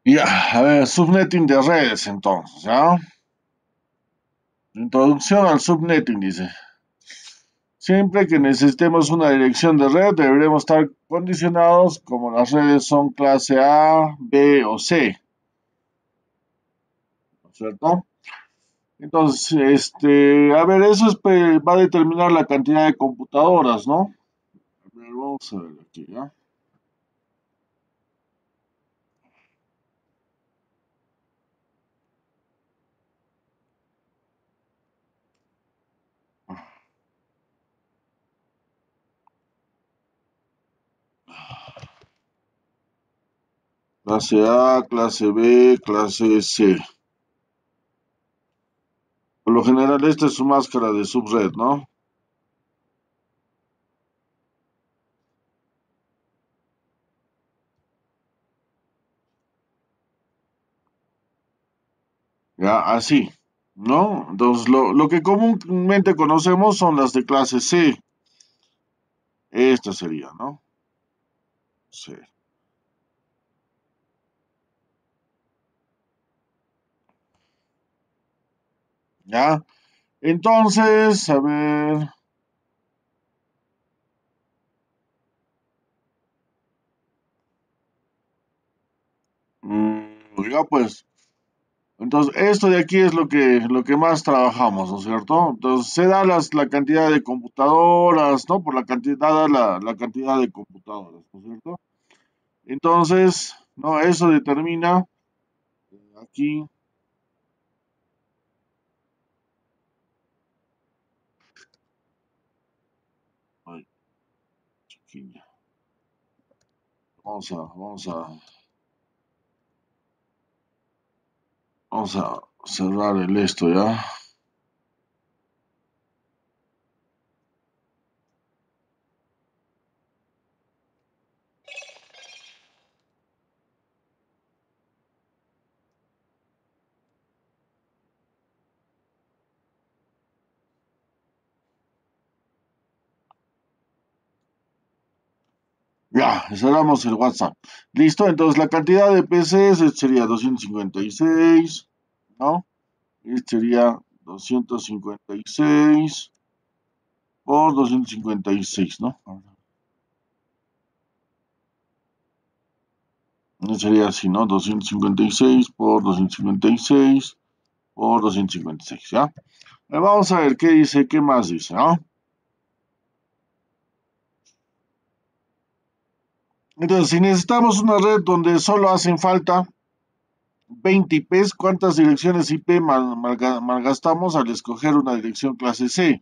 Ya, a ver, subnetting de redes entonces, ¿ya? Introducción al subnetting dice. Siempre que necesitemos una dirección de red, deberemos estar condicionados como las redes son clase A, B o C, ¿no es cierto? Entonces, a ver, eso va a determinar la cantidad de computadoras, ¿no? A ver, vamos a ver aquí, ¿ya? Clase A, clase B, clase C. Por lo general, esta es su máscara de subred, ¿no? Ya, así, ¿no? Entonces, lo que comúnmente conocemos son las de clase C. Esta sería, ¿no? Sí. ¿Ya? Entonces, a ver. Ya pues. Entonces, esto de aquí es lo que más trabajamos, ¿no es cierto? Entonces, se da la cantidad de computadoras, ¿no? Por la cantidad, dada la cantidad de computadoras, ¿no es cierto? Entonces, ¿no? Eso determina aquí. Ay, chiquilla. Vamos a cerrar el esto, ¿ya? Ya, cerramos el WhatsApp. Listo, entonces la cantidad de PCs sería 256, ¿no? Este sería 256 por 256, ¿no? Sería así, ¿no? 256 por 256 por 256, ¿ya? Vamos a ver qué dice, qué más dice, ¿no? Entonces, si necesitamos una red donde solo hacen falta 20 IPs, ¿cuántas direcciones IP malgastamos al escoger una dirección clase C?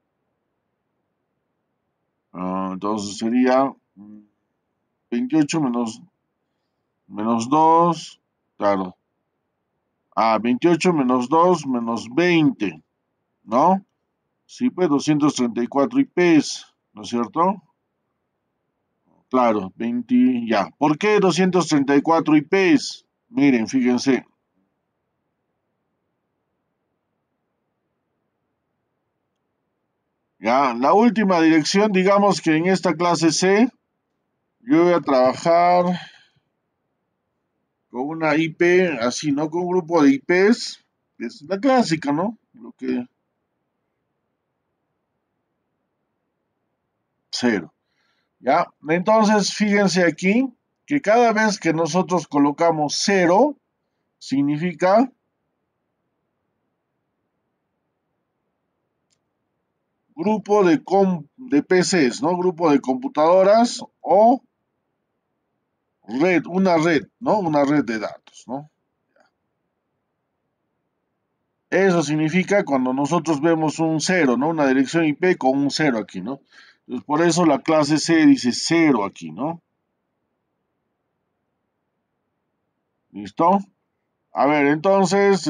Entonces sería 28 menos 2, claro. 28 menos 2 menos 20, ¿no? Sí, pues 234 IPs, ¿no es cierto? Claro, 20, ya. ¿Por qué 234 IPs? Miren, fíjense. Ya, la última dirección, digamos que en esta clase C, yo voy a trabajar con una IP, así, ¿no? Con un grupo de IPs, es la clásica, ¿no? Lo que, cero. ¿Ya? Entonces, fíjense aquí que cada vez que nosotros colocamos cero, significa grupo de PCs, ¿no? Grupo de computadoras o red, ¿no? Una red de datos, ¿no? Eso significa cuando nosotros vemos un cero, ¿no? Una dirección IP con un cero aquí, ¿no? Entonces, por eso la clase C dice cero aquí, ¿no? ¿Listo? A ver, entonces,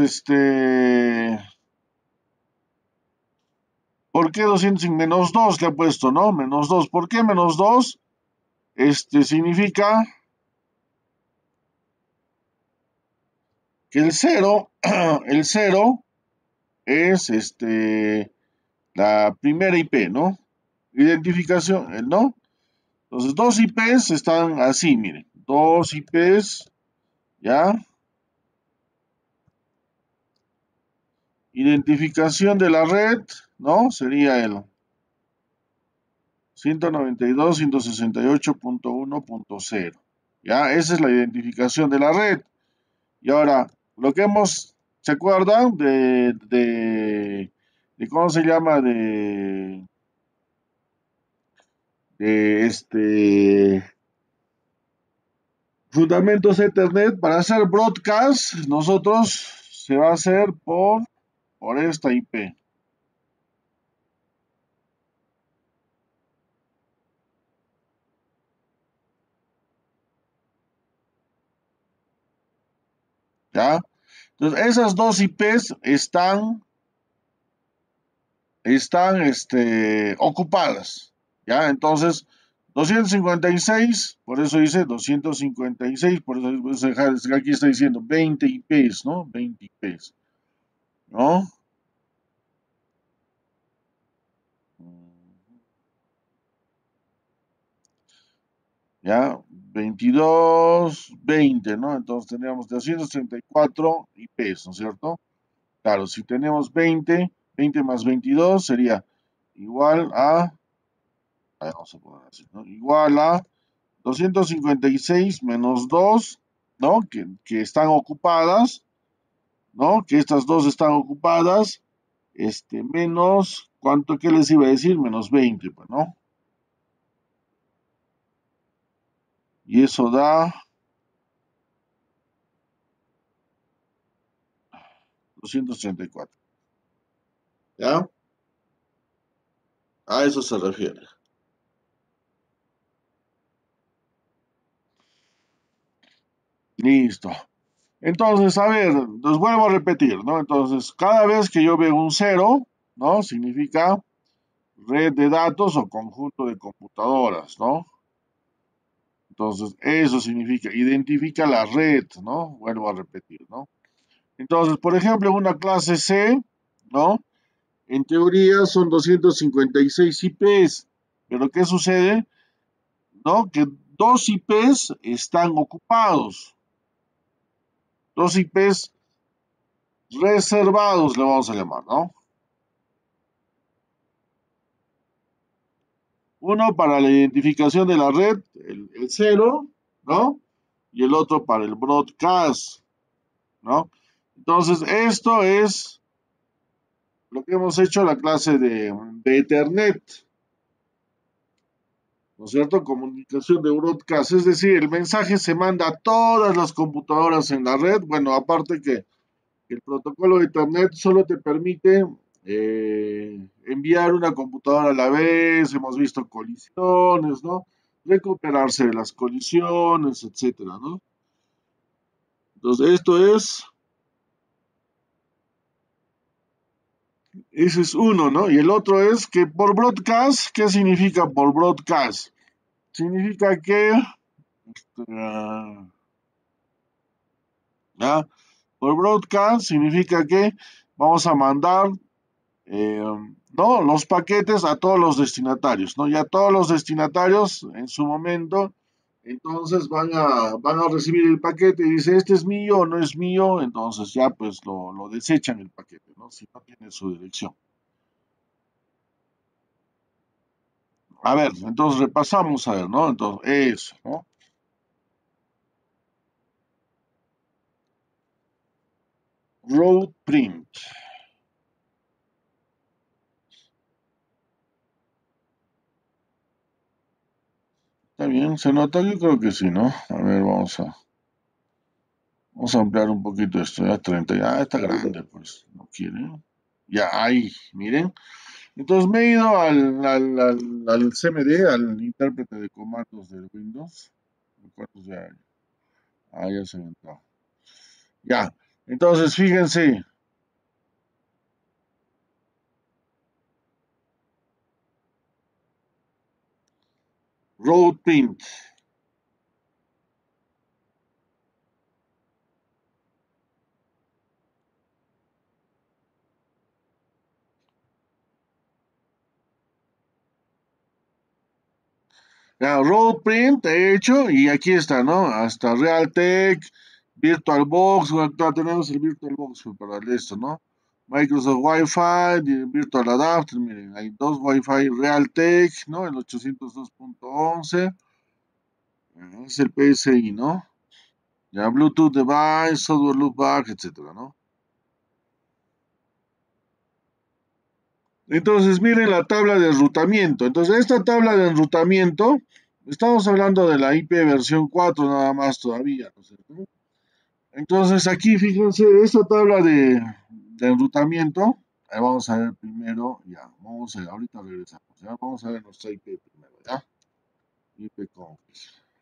¿por qué 200 menos 2 le ha puesto, no? Menos 2. ¿Por qué menos 2? Significa que el cero, el cero es, la primera IP, ¿no? Identificación, ¿no? Entonces, dos IPs están así, miren. Dos IPs ¿ya? Identificación de la red, ¿no? Sería el 192.168.1.0. ¿Ya? Esa es la identificación de la red. Y ahora, lo que hemos, ¿se acuerdan de cómo se llama? De fundamentos Ethernet. Para hacer broadcast, nosotros se va a hacer por esta IP. ¿Ya? Entonces, esas dos IPs están ocupadas, ¿ya? Entonces, 256, por eso dice 256, por eso aquí está diciendo 20 IPs, ¿no? 20 IPs, ¿no? ¿Ya? 22, 20, ¿no? Entonces tendríamos 234 IPs, ¿no es cierto? Claro, si tenemos 20, 20 más 22 sería igual vamos a poner así, ¿no? Igual a 256 menos 2, ¿no? Que están ocupadas, ¿no? Que estas dos están ocupadas, menos, ¿cuánto que les iba a decir? Menos 20, pues, ¿no? Y eso da 234, ¿ya? A eso se refiere. Listo. Entonces, a ver, los vuelvo a repetir, ¿no? Entonces, cada vez que yo veo un cero, ¿no? Significa red de datos o conjunto de computadoras, ¿no? Entonces, eso significa, identifica la red, ¿no? Vuelvo a repetir, ¿no? Entonces, por ejemplo, en una clase C, ¿no? En teoría son 256 IPs, pero ¿qué sucede? ¿No? Que dos IPs están ocupados, dos IPs reservados, le vamos a llamar, ¿no? Uno para la identificación de la red, el cero, ¿no? Y el otro para el broadcast, ¿no? Entonces, esto es lo que hemos hecho en la clase de Ethernet, ¿no es cierto? Comunicación de broadcast, es decir, el mensaje se manda a todas las computadoras en la red. Bueno, aparte que el protocolo de Ethernet solo te permite enviar una computadora a la vez, hemos visto colisiones, ¿no? Recuperarse de las colisiones, etcétera, ¿no? Entonces, ese es uno, ¿no? Y el otro es que por broadcast, ¿qué significa por broadcast? Significa que, ah, ¿ya? Por broadcast significa que vamos a mandar, eh, ¿no? Los paquetes a todos los destinatarios, ¿no? Ya todos los destinatarios en su momento, entonces van a recibir el paquete y dice, este es mío o no es mío, entonces ya pues lo desechan el paquete, ¿no? Si no tiene su dirección. A ver, entonces repasamos, a ver, ¿no? Entonces, eso, ¿no? Road print. ¿Está bien? ¿Se nota? Yo creo que sí, ¿no? A ver, vamos a ampliar un poquito esto. Ya 30, ya está grande, pues. No quiere. Ya, ahí, miren. Entonces me he ido al CMD, al intérprete de comandos del Windows. ¿Cuántos ya hay? Ah, ya se entró. Ya. Entonces, fíjense. Road print. Ya, road print he hecho y aquí está, ¿no? Hasta Realtek, VirtualBox, bueno, acá tenemos el VirtualBox para esto, ¿no? Microsoft Wi-Fi, Virtual Adapter, miren, hay dos Wi-Fi Realtek, ¿no? El 802.11, es el PSI, ¿no? Ya Bluetooth Device, Software Loopback, etcétera, ¿no? Entonces, miren la tabla de enrutamiento. Entonces, esta tabla de enrutamiento, estamos hablando de la IP versión 4 nada más todavía, ¿no es cierto? Entonces, aquí fíjense, esta tabla de enrutamiento, ahí vamos a ver primero, ya, vamos a ver, ahorita regresamos, ya, vamos a ver nuestra IP primero, ya, IP config.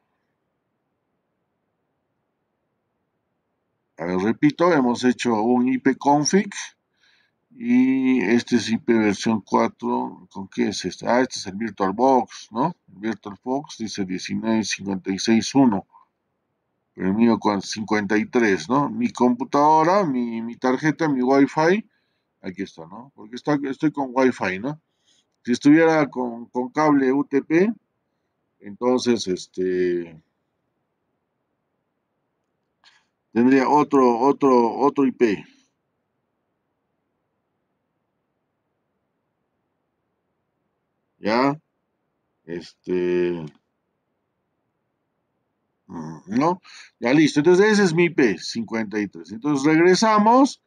A ver, repito, hemos hecho un IP config y este es IP versión 4, ¿con qué es este? Ah, este es el VirtualBox, ¿no? El VirtualBox dice 19561, pero el mío con 53, ¿no? Mi computadora, mi tarjeta, mi Wi-Fi, aquí está, ¿no? Porque estoy con Wi-Fi, ¿no? Si estuviera con cable UTP, entonces tendría otro IP, ¿ya? Este, ¿no? Ya listo. Entonces ese es mi IP, 53. Entonces regresamos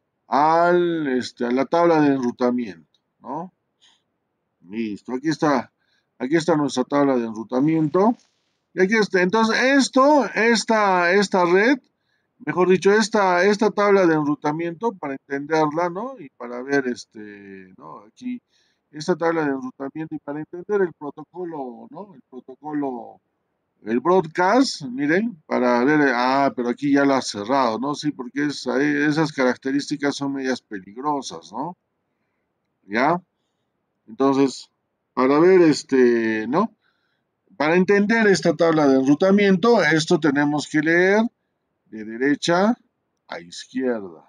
a la tabla de enrutamiento, ¿no? Listo. Aquí está nuestra tabla de enrutamiento. Y aquí está. Entonces esta red, mejor dicho, esta tabla de enrutamiento para entenderla, ¿no? Y para ver ¿no? Aquí, esta tabla de enrutamiento y para entender el protocolo, ¿no? El protocolo, el broadcast, miren, para ver, pero aquí ya lo ha cerrado, ¿no? Sí, porque esas características son medias peligrosas, ¿no? ¿Ya? Entonces, para ver ¿no? Para entender esta tabla de enrutamiento, esto tenemos que leer de derecha a izquierda.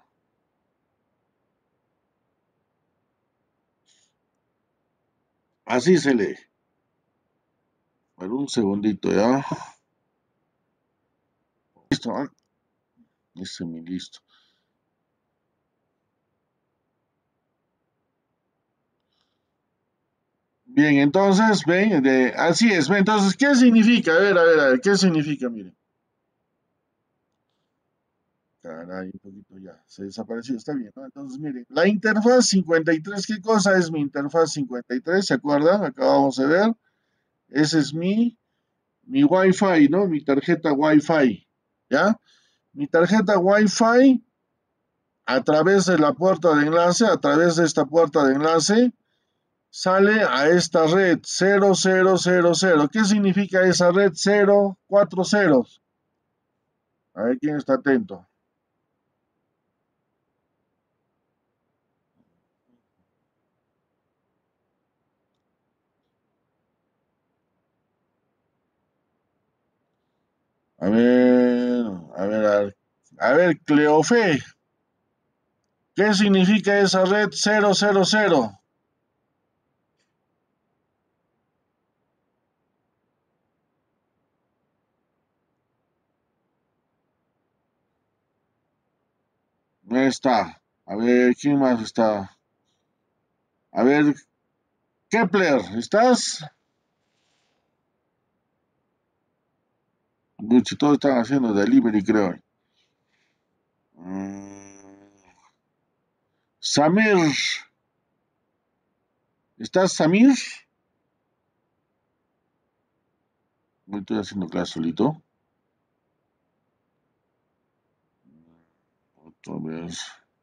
Así se lee. Bueno, un segundito ya. Listo, ¿eh? Listo. Bien, entonces, ven, así es. Entonces, ¿qué significa? A ver, ¿qué significa? Miren. Caray, un poquito ya. Se desapareció, está bien, ¿no? Entonces, miren, la interfaz 53, ¿qué cosa es mi interfaz 53? ¿Se acuerdan? Acabamos de ver. Ese es mi Wi-Fi, ¿no? Mi tarjeta Wi-Fi, ¿ya? Mi tarjeta Wi-Fi a través de la puerta de enlace, a través de esta puerta de enlace, sale a esta red 0000. ¿Qué significa esa red? 0, 4 ceros. A ver quién está atento. A ver, a ver, Cleofe, ¿qué significa esa red 000? No está. A ver, ¿quién más está? A ver, Kepler, ¿estás? Mucho, todos están haciendo delivery, creo. Mm, Samir, ¿estás Samir? Me estoy haciendo clase solito. Otra vez.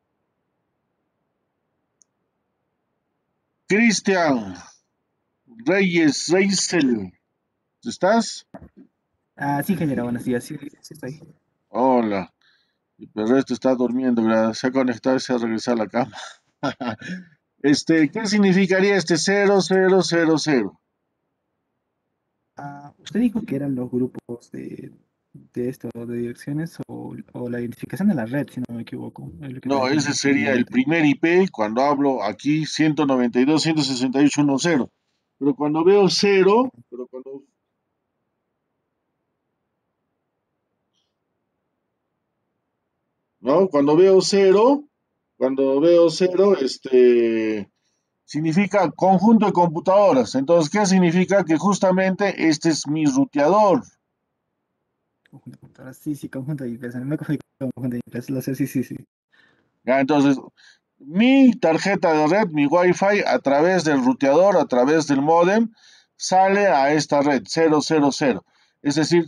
Cristian Reyes Reisel, ¿estás? Sí, ingeniero, buenos días. Sí, sí estoy. Hola. Y el resto está durmiendo, ¿verdad? Se ha conectado y se ha regresado a la cama. ¿Qué significaría este 0000? Usted dijo que eran los grupos de esto, de direcciones o la identificación de la red, si no me equivoco. Es lo que No, ese tenía sería en el mente. primer IP cuando hablo aquí 192.168.1.0. Pero cuando veo cero, pero cuando ¿no? Cuando veo cero, significa conjunto de computadoras. Entonces, ¿qué significa? Que justamente este es mi ruteador. Conjunto de computadoras. Sí, sí, conjunto de IPs. Me confundí con conjunto de IPs. Lo sé, sí, sí, sí. ¿Ya? Entonces, mi tarjeta de red, mi Wi-Fi, a través del ruteador, a través del módem, sale a esta red 000. Es decir,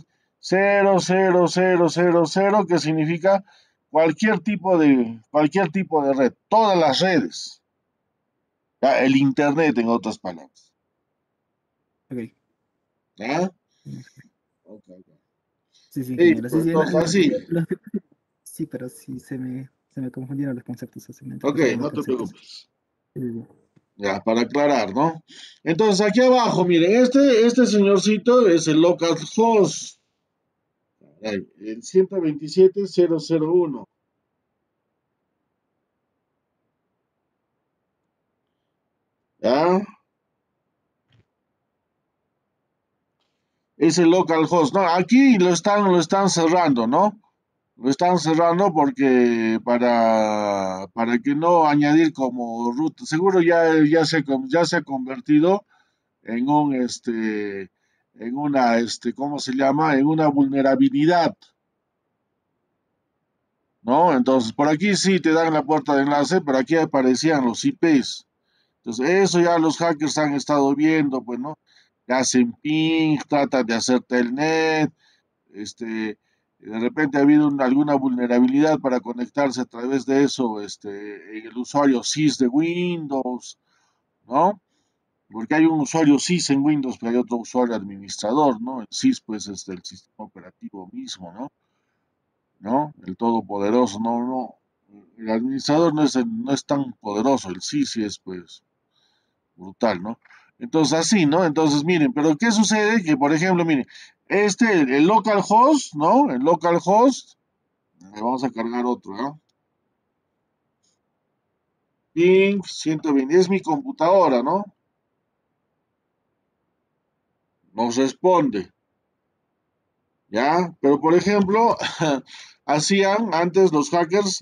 00000, que significa cualquier tipo de red, todas las redes, ¿ya? El Internet, en otras palabras. Ok. ¿Ya? Ok, ok. Sí, sí, ingeniero. Listo, Sí, sí, entonces así. sí, pero sí se me confundieron los conceptos, fácilmente, Ok, los segundos no te conceptos. preocupes. Sí, sí, sí. Ya, para aclarar, ¿no? Entonces, aquí abajo, miren, este señorcito es el localhost. Ahí, el 127.0.0.1. ¿Ya? Es el localhost. No, aquí lo están cerrando, ¿no? Lo están cerrando porque para que no añadir como root. Seguro ya se ha convertido en ¿cómo se llama? En una vulnerabilidad, ¿no? Entonces, por aquí sí te dan la puerta de enlace, pero aquí aparecían los IPs. Entonces, eso ya los hackers han estado viendo, pues, ¿no? Que hacen ping, tratan de hacer telnet, de repente ha habido alguna vulnerabilidad para conectarse a través de eso, en el usuario sys de Windows, ¿no? Porque hay un usuario sys en Windows, pero hay otro usuario administrador, ¿no? El sys, pues, es del sistema operativo mismo, ¿no? El todopoderoso, no. El administrador no es tan poderoso, el sys sí es, pues, brutal, ¿no? Entonces, así, ¿no? Entonces, miren, pero ¿qué sucede? Que, por ejemplo, miren, el localhost, ¿no? El localhost, le vamos a cargar otro, ¿no? Ping 120, es mi computadora, ¿no? Nos responde, ¿ya? Pero, por ejemplo, hacían antes los hackers,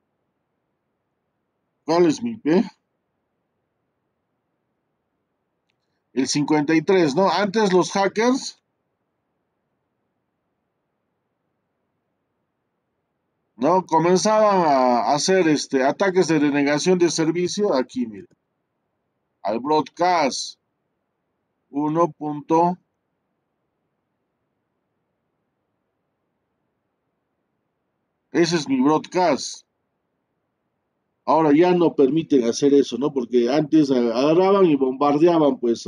¿cuál es mi IP? El 53, ¿no? Antes los hackers, ¿no? Comenzaban a hacer ataques de denegación de servicio, aquí, miren, al broadcast 1. Ese es mi broadcast. Ahora ya no permiten hacer eso, ¿no? Porque antes agarraban y bombardeaban, pues,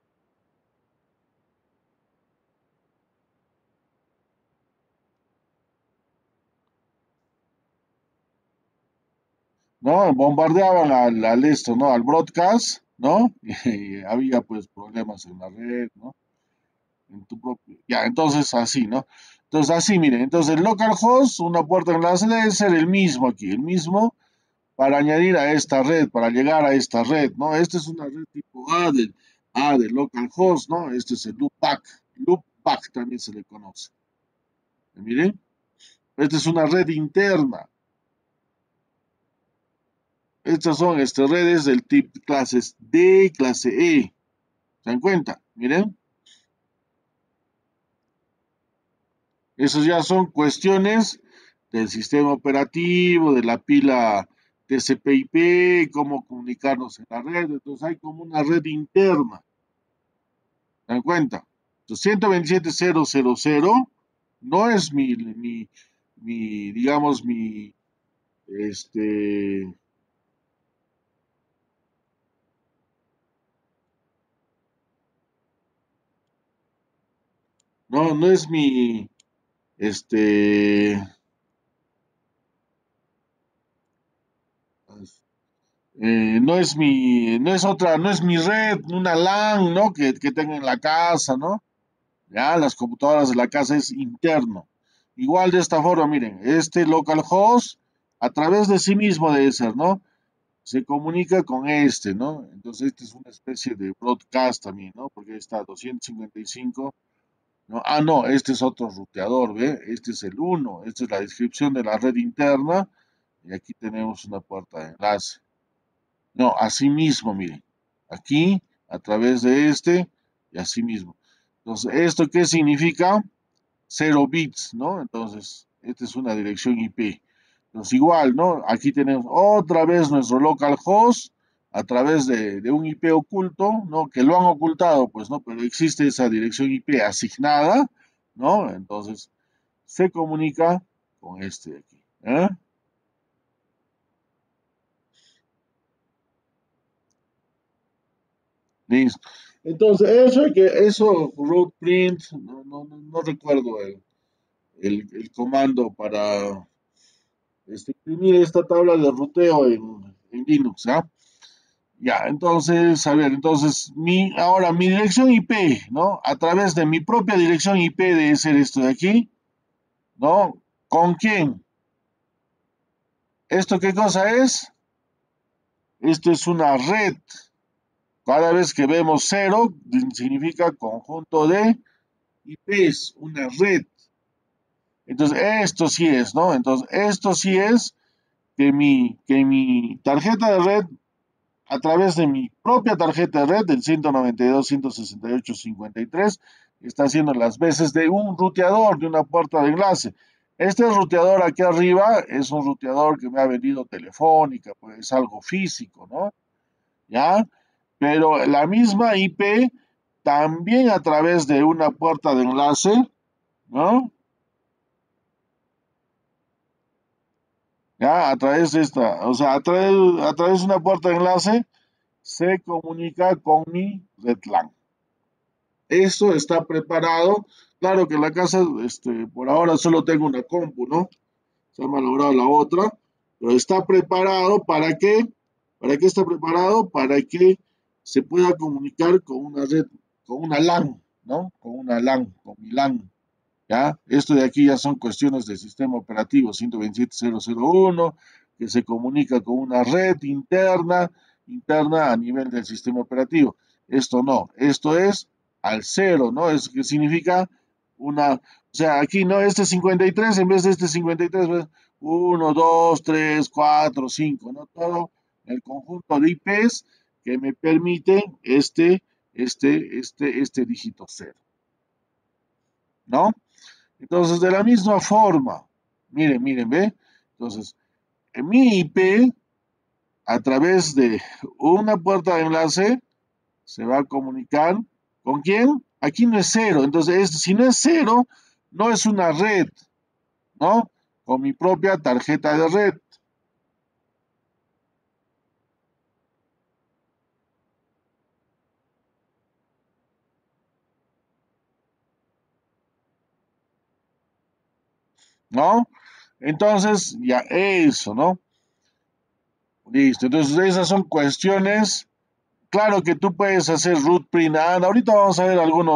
¿no? Bombardeaban ¿no? Al broadcast, ¿no? Y había, pues, problemas en la red, ¿no? En tu propio. Ya, entonces así, ¿no? Entonces así, miren, entonces el localhost, una puerta de enlace debe ser el mismo aquí, el mismo para añadir a esta red, para llegar a esta red, ¿no? Esta es una red tipo A del localhost, ¿no? Este es el loopback también se le conoce. Miren, esta es una red interna. Estas son redes del tipo clases D, clase E. ¿Se dan cuenta? Miren, esas ya son cuestiones del sistema operativo, de la pila TCP/IP, cómo comunicarnos en la red. Entonces hay como una red interna. ¿Se dan cuenta? Entonces, 127.0.0.0 no es digamos, este, no es este, no es mi red, una LAN, ¿no? Que tengo en la casa, ¿no? Ya, las computadoras de la casa es interno. Igual de esta forma, miren, este localhost a través de sí mismo debe ser, ¿no? Se comunica con ¿no? Entonces, este es una especie de broadcast también, ¿no? Porque está 255. ¿no? Ah, no, este es otro ruteador, ¿ve? Este es el uno, esta es la descripción de la red interna y aquí tenemos una puerta de enlace. No, así mismo, miren, aquí a través de este y así mismo. Entonces, ¿esto qué significa? 0 bits, ¿no? Entonces, esta es una dirección IP. Entonces, igual, ¿no? Aquí tenemos otra vez nuestro localhost a través de un IP oculto, ¿no? Que lo han ocultado, pues, ¿no? Pero existe esa dirección IP asignada, ¿no? Entonces, se comunica con este de aquí. ¿Eh? Listo. Entonces, eso, root print, no recuerdo el comando para imprimir esta tabla de ruteo en Linux, ¿ah? Ya, entonces, a ver, entonces, ahora mi dirección IP, ¿no? A través de mi propia dirección IP debe ser esto de aquí, ¿no? ¿Con quién? ¿Esto qué cosa es? Esto es una red. Cada vez que vemos cero, significa conjunto de IPs, una red. Entonces, esto sí es, ¿no? Entonces, esto sí es que mi tarjeta de red a través de mi propia tarjeta de red del 192.168.53 está haciendo las veces de un ruteador, de una puerta de enlace. Este ruteador aquí arriba es un ruteador que me ha vendido Telefónica, pues es algo físico, ¿no? ¿Ya? Pero la misma IP también a través de una puerta de enlace, ¿no? ¿Ya? A través de esta, o sea, a través de una puerta de enlace se comunica con mi red LAN. Eso está preparado. Claro que en la casa, por ahora solo tengo una compu, ¿no? Se ha malogrado la otra, pero está preparado ¿para qué? ¿Para qué está preparado? Para que se pueda comunicar con una red, con una LAN, ¿no? Con una LAN, con mi LAN. ¿Ya? Esto de aquí ya son cuestiones del sistema operativo 127.0.0.1, que se comunica con una red interna a nivel del sistema operativo. Esto no, esto es al cero, ¿no? Es que significa o sea, aquí no, este 53 en vez de este 53, pues, 1, 2, 3, 4, 5, ¿no? Todo el conjunto de IPs que me permite este dígito cero, ¿no? Entonces, de la misma forma, miren, ¿ve? Entonces, en mi IP, a través de una puerta de enlace, se va a comunicar ¿con quién? Aquí no es cero. Entonces, si no es cero, no es una red, ¿no? Con mi propia tarjeta de red, ¿no? Entonces, ya eso, ¿no? Listo. Entonces, esas son cuestiones. Claro que tú puedes hacer root print. Ahorita vamos a ver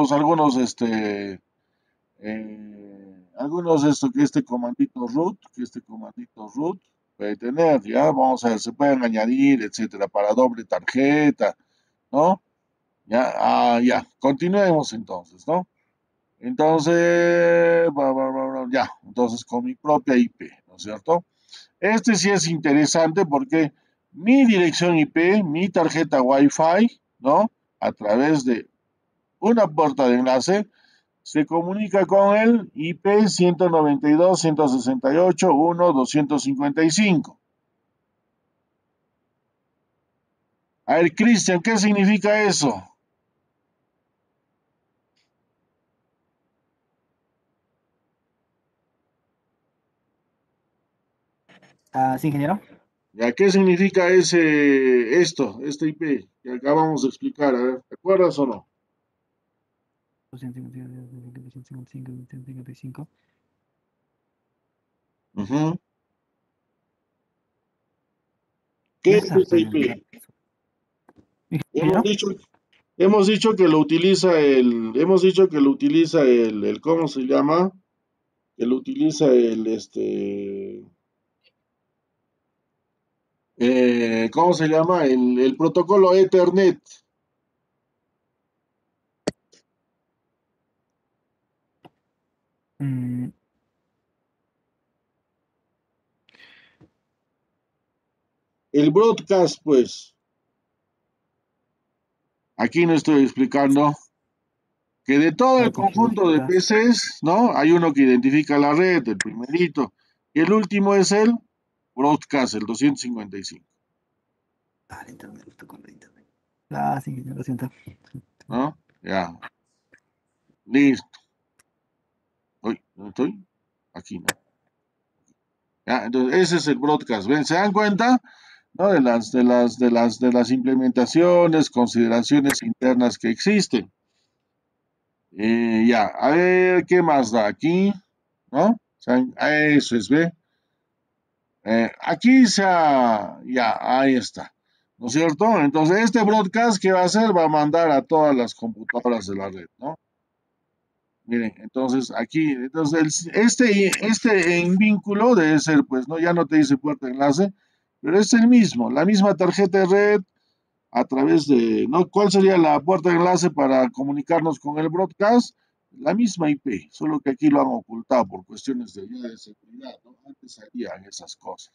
algunos de estos que este comandito root puede tener, ya, vamos a ver, se pueden añadir, etcétera, para doble tarjeta, ¿no? Ya, ya, continuemos entonces, ¿no? Entonces, ya, entonces con mi propia IP, ¿no es cierto? Este sí es interesante porque mi dirección IP, mi tarjeta Wi-Fi, ¿no? A través de una puerta de enlace, se comunica con el IP 192.168.1.255. A ver, Cristian, ¿qué significa eso? Ah, sí, ingeniero. ¿Ya qué significa este IP que acabamos de explicar? A ver, ¿te acuerdas o no? 255. Ujú. ¿Qué Ya es está este representado. IP? Hemos Ingeniero. dicho, hemos dicho que lo utiliza ¿cómo se llama? Que lo utiliza ¿cómo se llama? El protocolo Ethernet. Mm, El broadcast, pues, aquí no estoy explicando que de todo el ¿Cuál conjunto de configuras? PCs, ¿no? Hay uno que identifica la red, el primerito, y el último es el broadcast, el 255, Ah, el internet, estoy con el internet. Ah, sí, lo siento. ¿no? Ya, listo. Uy, ¿dónde estoy? Aquí, ¿no? Ya, entonces ese es el broadcast. ¿Ven? ¿Se dan cuenta? ¿No? De las implementaciones, consideraciones internas que existen. Ya, a ver, ¿qué más da aquí? ¿No? O sea, eso es, ¿ve? Aquí ya, ahí está. ¿No es cierto? Entonces, este broadcast, ¿qué va a hacer? Va a mandar a todas las computadoras de la red, ¿no? Miren, entonces aquí, entonces este en vínculo debe ser, pues, ¿no? Ya no te dice puerta de enlace, pero es el mismo, la misma tarjeta de red a través de, ¿no? ¿Cuál sería la puerta de enlace para comunicarnos con el broadcast? La misma IP, solo que aquí lo han ocultado por cuestiones de seguridad, ¿no? Antes salían esas cosas.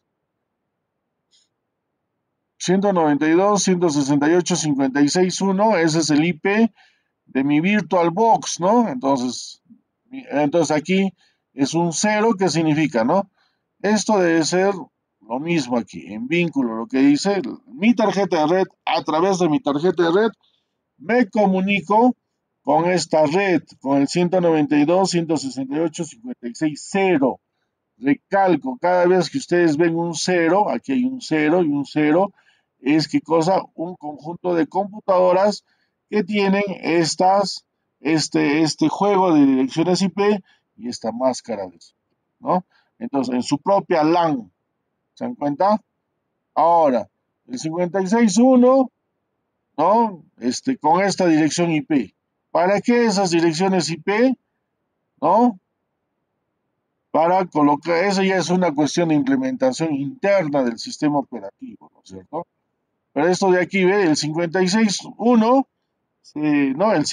192.168.56.1, ese es el IP de mi VirtualBox, ¿no? Entonces aquí es un cero, ¿qué significa, no? Esto debe ser lo mismo aquí, en vínculo, lo que dice mi tarjeta de red, a través de mi tarjeta de red, me comunico con esta red, con el 192.168.56.0. Recalco, cada vez que ustedes ven un cero, aquí hay un cero y un cero, es que cosa, un conjunto de computadoras que tienen este juego de direcciones IP y esta máscara de eso, ¿no? Entonces, en su propia LAN, ¿se dan cuenta? Ahora, el 56.1, ¿no? Con esta dirección IP. ¿Para qué esas direcciones IP? ¿No? Para colocar, eso ya es una cuestión de implementación interna del sistema operativo, ¿no es cierto? Pero esto de aquí, ve, el 56.1, ¿no? El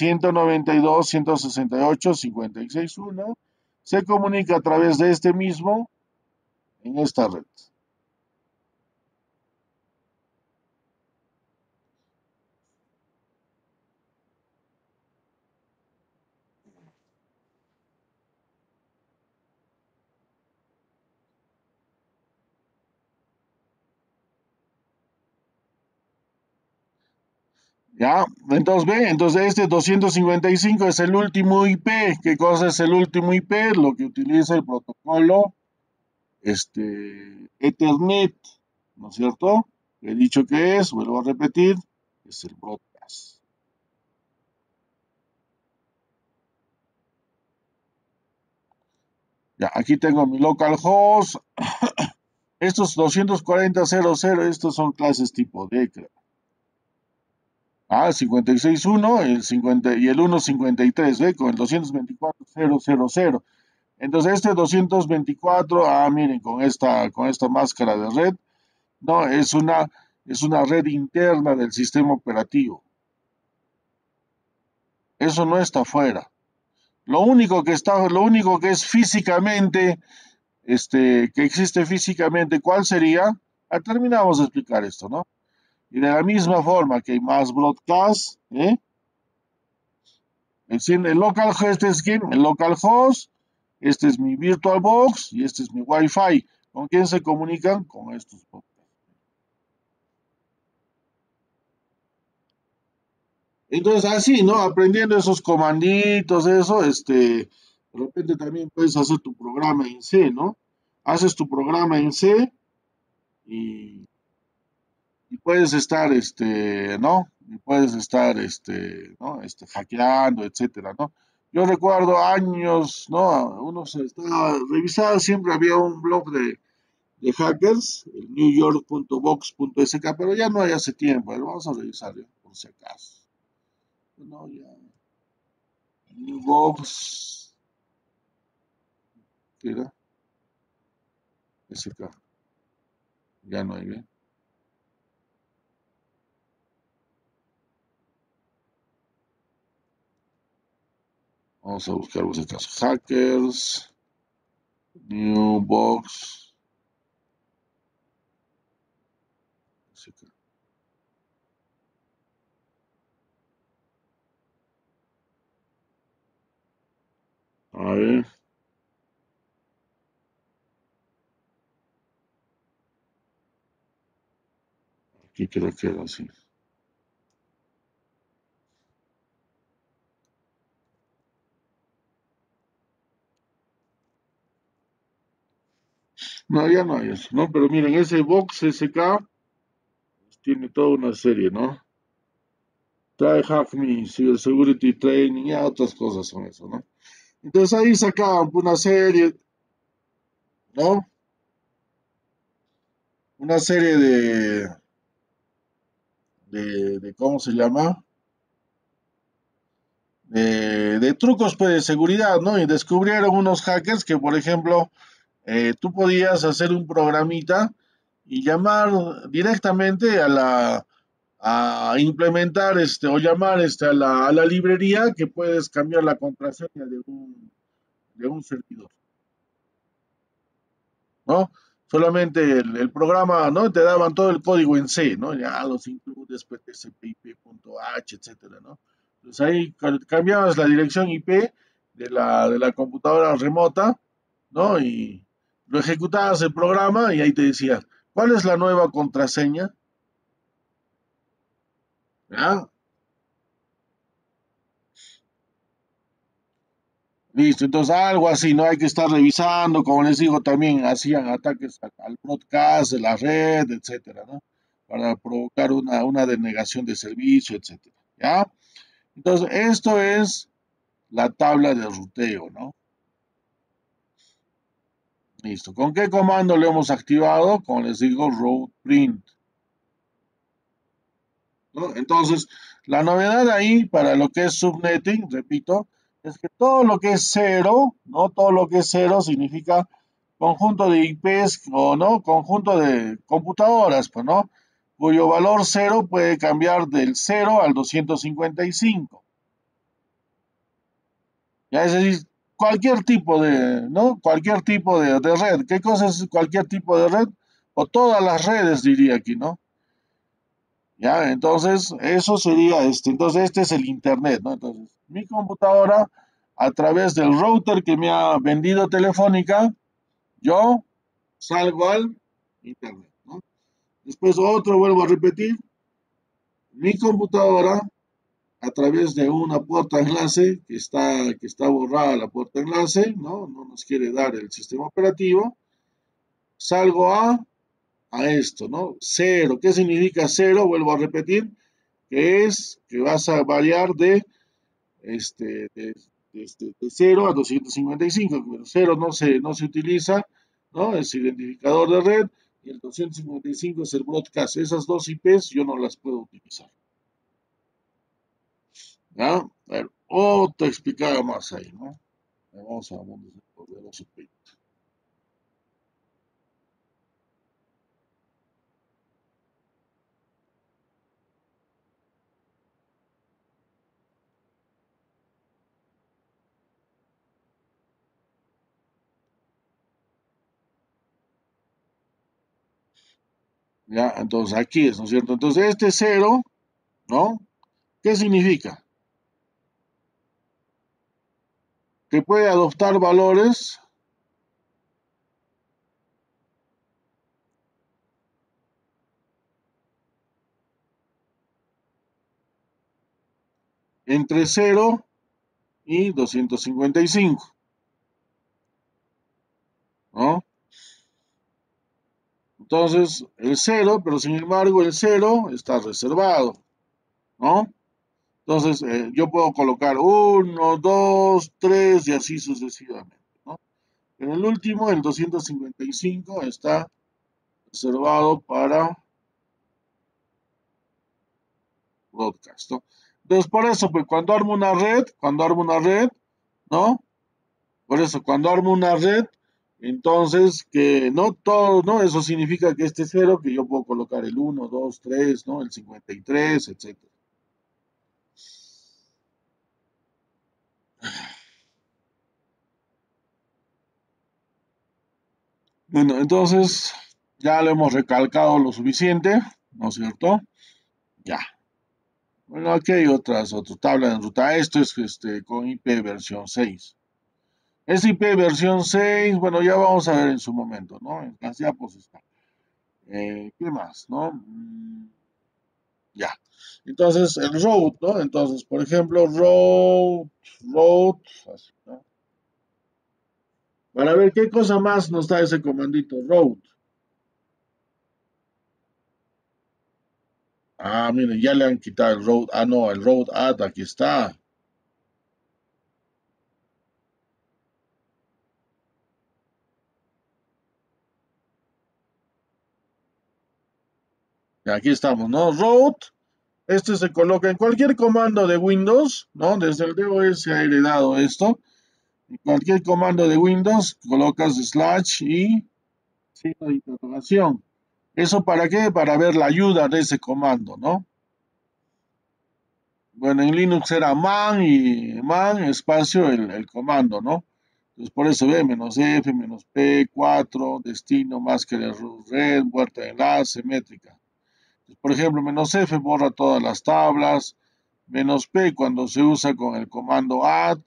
192.168.56.1 se comunica a través de este mismo en esta red. ¿Ya? Entonces, ve, entonces este 255 es el último IP. ¿Qué cosa es el último IP? Lo que utiliza el protocolo Ethernet, ¿no es cierto? He dicho que es, vuelvo a repetir, es el broadcast. Ya, aquí tengo mi localhost. Estos 240.00, estos son clases tipo D, creo. Ah, 56.1, el 50 y el 153, ¿ve? Con el 224.000. Entonces, este 224, miren, con esta máscara de red, no, es una red interna del sistema operativo. Eso no está fuera. Lo único que es físicamente, que existe físicamente, ¿cuál sería? Terminamos de explicar esto, ¿no? Y de la misma forma que hay más broadcast, ¿eh? El localhost, el localhost, este es mi VirtualBox y este es mi Wi-Fi. ¿Con quién se comunican? Con estos broadcasts. Entonces, así, ¿no? Aprendiendo esos comanditos, eso, de repente también puedes hacer tu programa en C, ¿no? Haces tu programa en C y puedes estar, ¿no? Y puedes estar, ¿no? Hackeando, etcétera, ¿no? Yo recuerdo años, ¿no? Uno se estaba revisando, siempre había un blog de hackers, el newyork.box.sk, pero ya no hay hace tiempo, vamos a revisar, por si acaso. No, ya. Newbox, ¿qué era? SK, ya no hay, ¿bien? Vamos a buscar por si acaso. Hackers, new box. A ver, aquí creo que era así. No, ya no hay eso, ¿no? Pero miren, ese box SK tiene toda una serie, ¿no? Try Hack Me, Security Training y otras cosas son eso, ¿no? Entonces ahí sacaban una serie, ¿no? Una serie de ¿cómo se llama? De trucos pues, de seguridad, ¿no? Y descubrieron unos hackers que, por ejemplo, tú podías hacer un programita y llamar directamente a implementar o llamar a la librería que puedes cambiar la contraseña de un servidor, ¿no? Solamente el programa, ¿no? Te daban todo el código en C, ¿no? Ya los includes, ptcpip.h, etcétera, ¿no? Entonces ahí cambiabas la dirección IP de la computadora remota, ¿no? Y lo ejecutabas el programa y ahí te decía, ¿cuál es la nueva contraseña? ¿Ya? Listo, entonces algo así, ¿no? Hay que estar revisando, como les digo, también hacían ataques al broadcast de la red, etcétera, ¿no? Para provocar una denegación de servicio, etcétera, ¿ya? Entonces, esto es la tabla de ruteo, ¿no? Listo. ¿Con qué comando lo hemos activado? Como les digo, route print, ¿no? Entonces, la novedad ahí para lo que es subnetting, repito, es que todo lo que es cero, ¿no? Todo lo que es cero significa conjunto de IPs o no, conjunto de computadoras, pues, ¿no? Cuyo valor cero puede cambiar del cero al 255. Ya es decir, cualquier tipo de, ¿no? Cualquier tipo de red. ¿Qué cosa es cualquier tipo de red? O todas las redes, diría aquí, ¿no? Ya, entonces, eso sería entonces este es el internet, ¿no? Entonces, mi computadora, a través del router que me ha vendido Telefónica, yo salgo al internet, ¿no? Después otro, vuelvo a repetir, mi computadora, a través de una puerta enlace que está borrada la puerta enlace, ¿no? No nos quiere dar el sistema operativo, salgo a esto, ¿no? Cero. ¿Qué significa cero? Vuelvo a repetir, que es que vas a variar este, de, de 0 a 255, pero cero no se utiliza, ¿no? Es identificador de red y el 255 es el broadcast. Esas dos IPs yo no las puedo utilizar, ¿ya? A ver, otra explicada más ahí, ¿no? Vamos a volver a subir. ¿Ya? Entonces aquí es, ¿no es cierto? Entonces este cero, ¿no? ¿Qué significa? Que puede adoptar valores entre cero y 255, ¿no? Entonces, el cero, pero sin embargo el cero está reservado, ¿no? Entonces, yo puedo colocar uno, 2, 3 y así sucesivamente, ¿no? En el último, el 255, está reservado para broadcast, ¿no? Entonces, por eso, pues cuando armo una red, ¿no? Por eso, cuando armo una red, entonces que no todo, ¿no? Eso significa que este cero, que yo puedo colocar el uno, 2, 3, ¿no? El 53, etcétera. Bueno, entonces ya lo hemos recalcado lo suficiente, ¿no es cierto? Ya. Bueno, aquí hay otra tabla de ruta. Esto es con IP versión 6. Es IP versión 6, bueno, ya vamos a ver en su momento, ¿no? En las diapos está. ¿Qué más, no? Ya. Entonces, el road, ¿no? Entonces, por ejemplo, road, así, ¿no? Para ver qué cosa más nos da ese comandito, road. Ah, miren, ya le han quitado el road. Ah, no, el road add, aquí está. Y aquí estamos, ¿no? Road. Este se coloca en cualquier comando de Windows, ¿no? Desde el DOS se ha heredado esto. En cualquier comando de Windows colocas slash y signo de interrogación. ¿Eso para qué? Para ver la ayuda de ese comando, ¿no? Bueno, en Linux era man y man espacio el comando, ¿no? Entonces por eso ve menos F, menos P, 4, destino, máscara red, puerta de enlace, métrica. Entonces, por ejemplo, menos F borra todas las tablas, menos P cuando se usa con el comando add,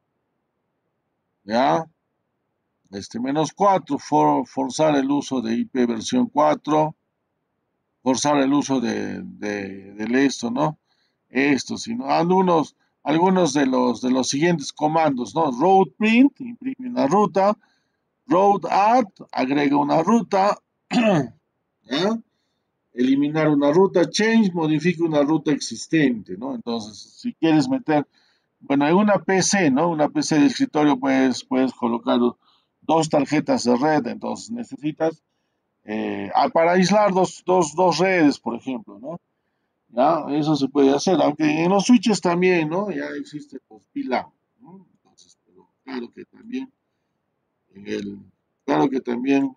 ¿ya? Menos 4, forzar el uso de IP versión 4, forzar el uso del esto, ¿no? Esto, sino algunos de los siguientes comandos, ¿no? Road print, imprime una ruta, road add, agrega una ruta, ¿ya? Eliminar una ruta, change, modifica una ruta existente, ¿no? Entonces, si quieres meter, bueno, en una PC, ¿no? Una PC de escritorio puedes colocar dos tarjetas de red, entonces necesitas para aislar dos redes, por ejemplo, ¿no? ¿Ya? Eso se puede hacer, aunque en los switches también, ¿no? Ya existe pues, VLAN, ¿no? Entonces, pero en el, claro que también,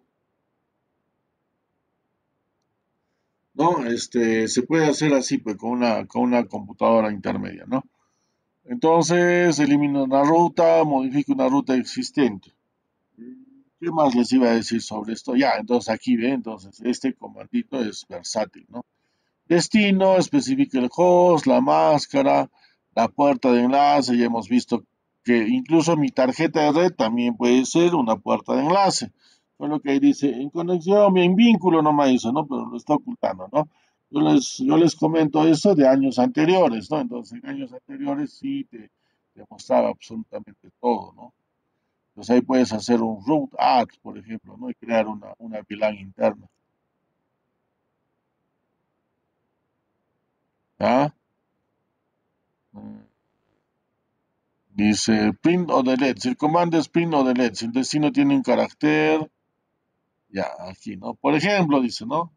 ¿no? Se puede hacer así, pues, con una computadora intermedia, ¿no? Entonces, elimina una ruta, modifica una ruta existente. ¿Qué más les iba a decir sobre esto? Ya, entonces aquí ve, entonces, este comandito es versátil, ¿no? Destino, especifica el host, la máscara, la puerta de enlace. Ya hemos visto que incluso mi tarjeta de red también puede ser una puerta de enlace. Fue lo que ahí dice, en conexión, en vínculo no me hizo, ¿no? Pero lo está ocultando, ¿no? Yo les comento eso de años anteriores, ¿no? Entonces, en años anteriores sí te mostraba absolutamente todo, ¿no? Entonces ahí puedes hacer un root add, por ejemplo, ¿no? Y crear una VLAN interna, ¿ah? Dice print o delete. Si el comando es print o delete, si el destino tiene un carácter, ya, aquí, ¿no? Por ejemplo, dice, ¿no?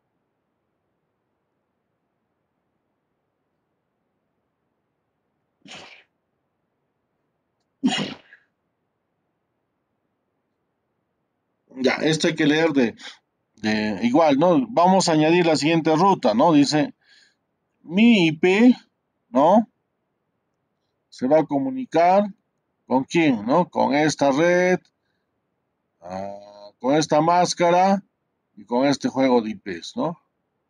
Ya, esto hay que leer igual, ¿no? Vamos a añadir la siguiente ruta, ¿no? Dice, mi IP, ¿no? Se va a comunicar con quién, ¿no? Con esta red, con esta máscara y con este juego de IPs, ¿no?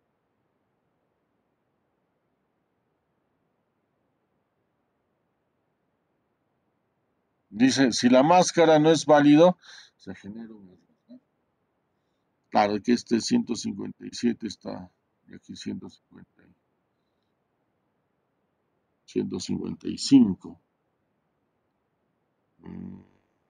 Dice, si la máscara no es válido, se genera un error, ¿no? Claro que este 157 está, y aquí 155. Mm.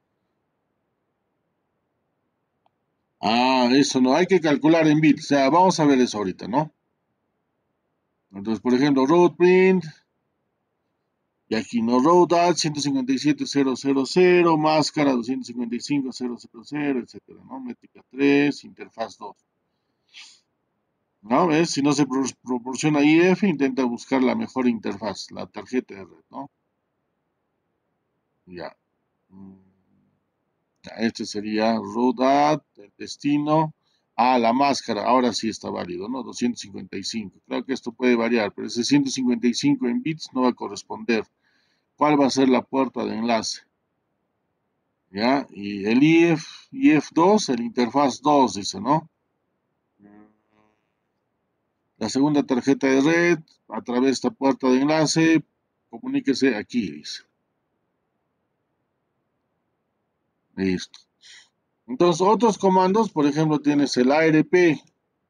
Eso no, hay que calcular en bits. O sea, vamos a ver eso ahorita, ¿no? Entonces, por ejemplo, road print, y aquí no road add 157.000, máscara 255.000, etcétera, ¿no? Métrica 3, interfaz 2. ¿No? ¿Ves? Si no se proporciona IF, intenta buscar la mejor interfaz, la tarjeta de red, ¿no? Ya. Mm. Este sería Rodat, el destino. La máscara, ahora sí está válido, ¿no? 255. Claro que esto puede variar, pero ese 155 en bits no va a corresponder. ¿Cuál va a ser la puerta de enlace? ¿ya? Y el IF2, el interfaz 2, dice, ¿no? La segunda tarjeta de red, a través de esta puerta de enlace, comuníquese aquí, dice. Listo. Entonces, otros comandos, por ejemplo, tienes el ARP,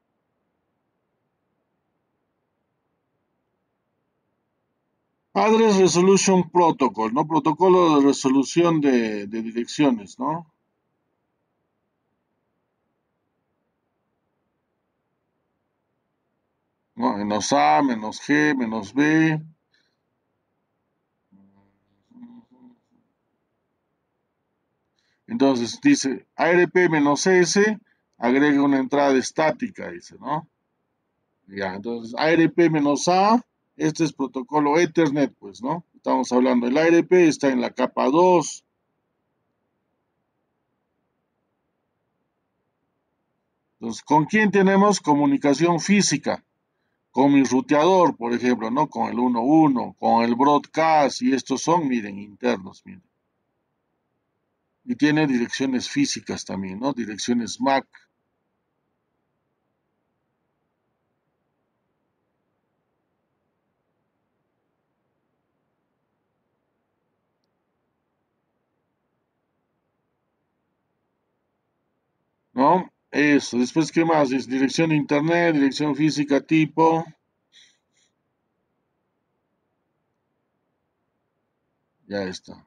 Address Resolution Protocol, ¿no? Protocolo de resolución de direcciones, ¿no? ¿No? Menos A, menos G, menos B. Entonces dice ARP-S, agrega una entrada estática, dice, ¿no? Ya, entonces ARP-A, este es protocolo Ethernet, pues, ¿no? Estamos hablando, el ARP está en la capa 2. Entonces, ¿con quién tenemos comunicación física? Con mi ruteador, por ejemplo, ¿no? Con el 1.1, con el broadcast, y estos son, miren, internos, miren. Y tiene direcciones físicas también, ¿no? Direcciones MAC. ¿No? Eso. Después, ¿qué más? Es dirección de internet, dirección física tipo. Ya está.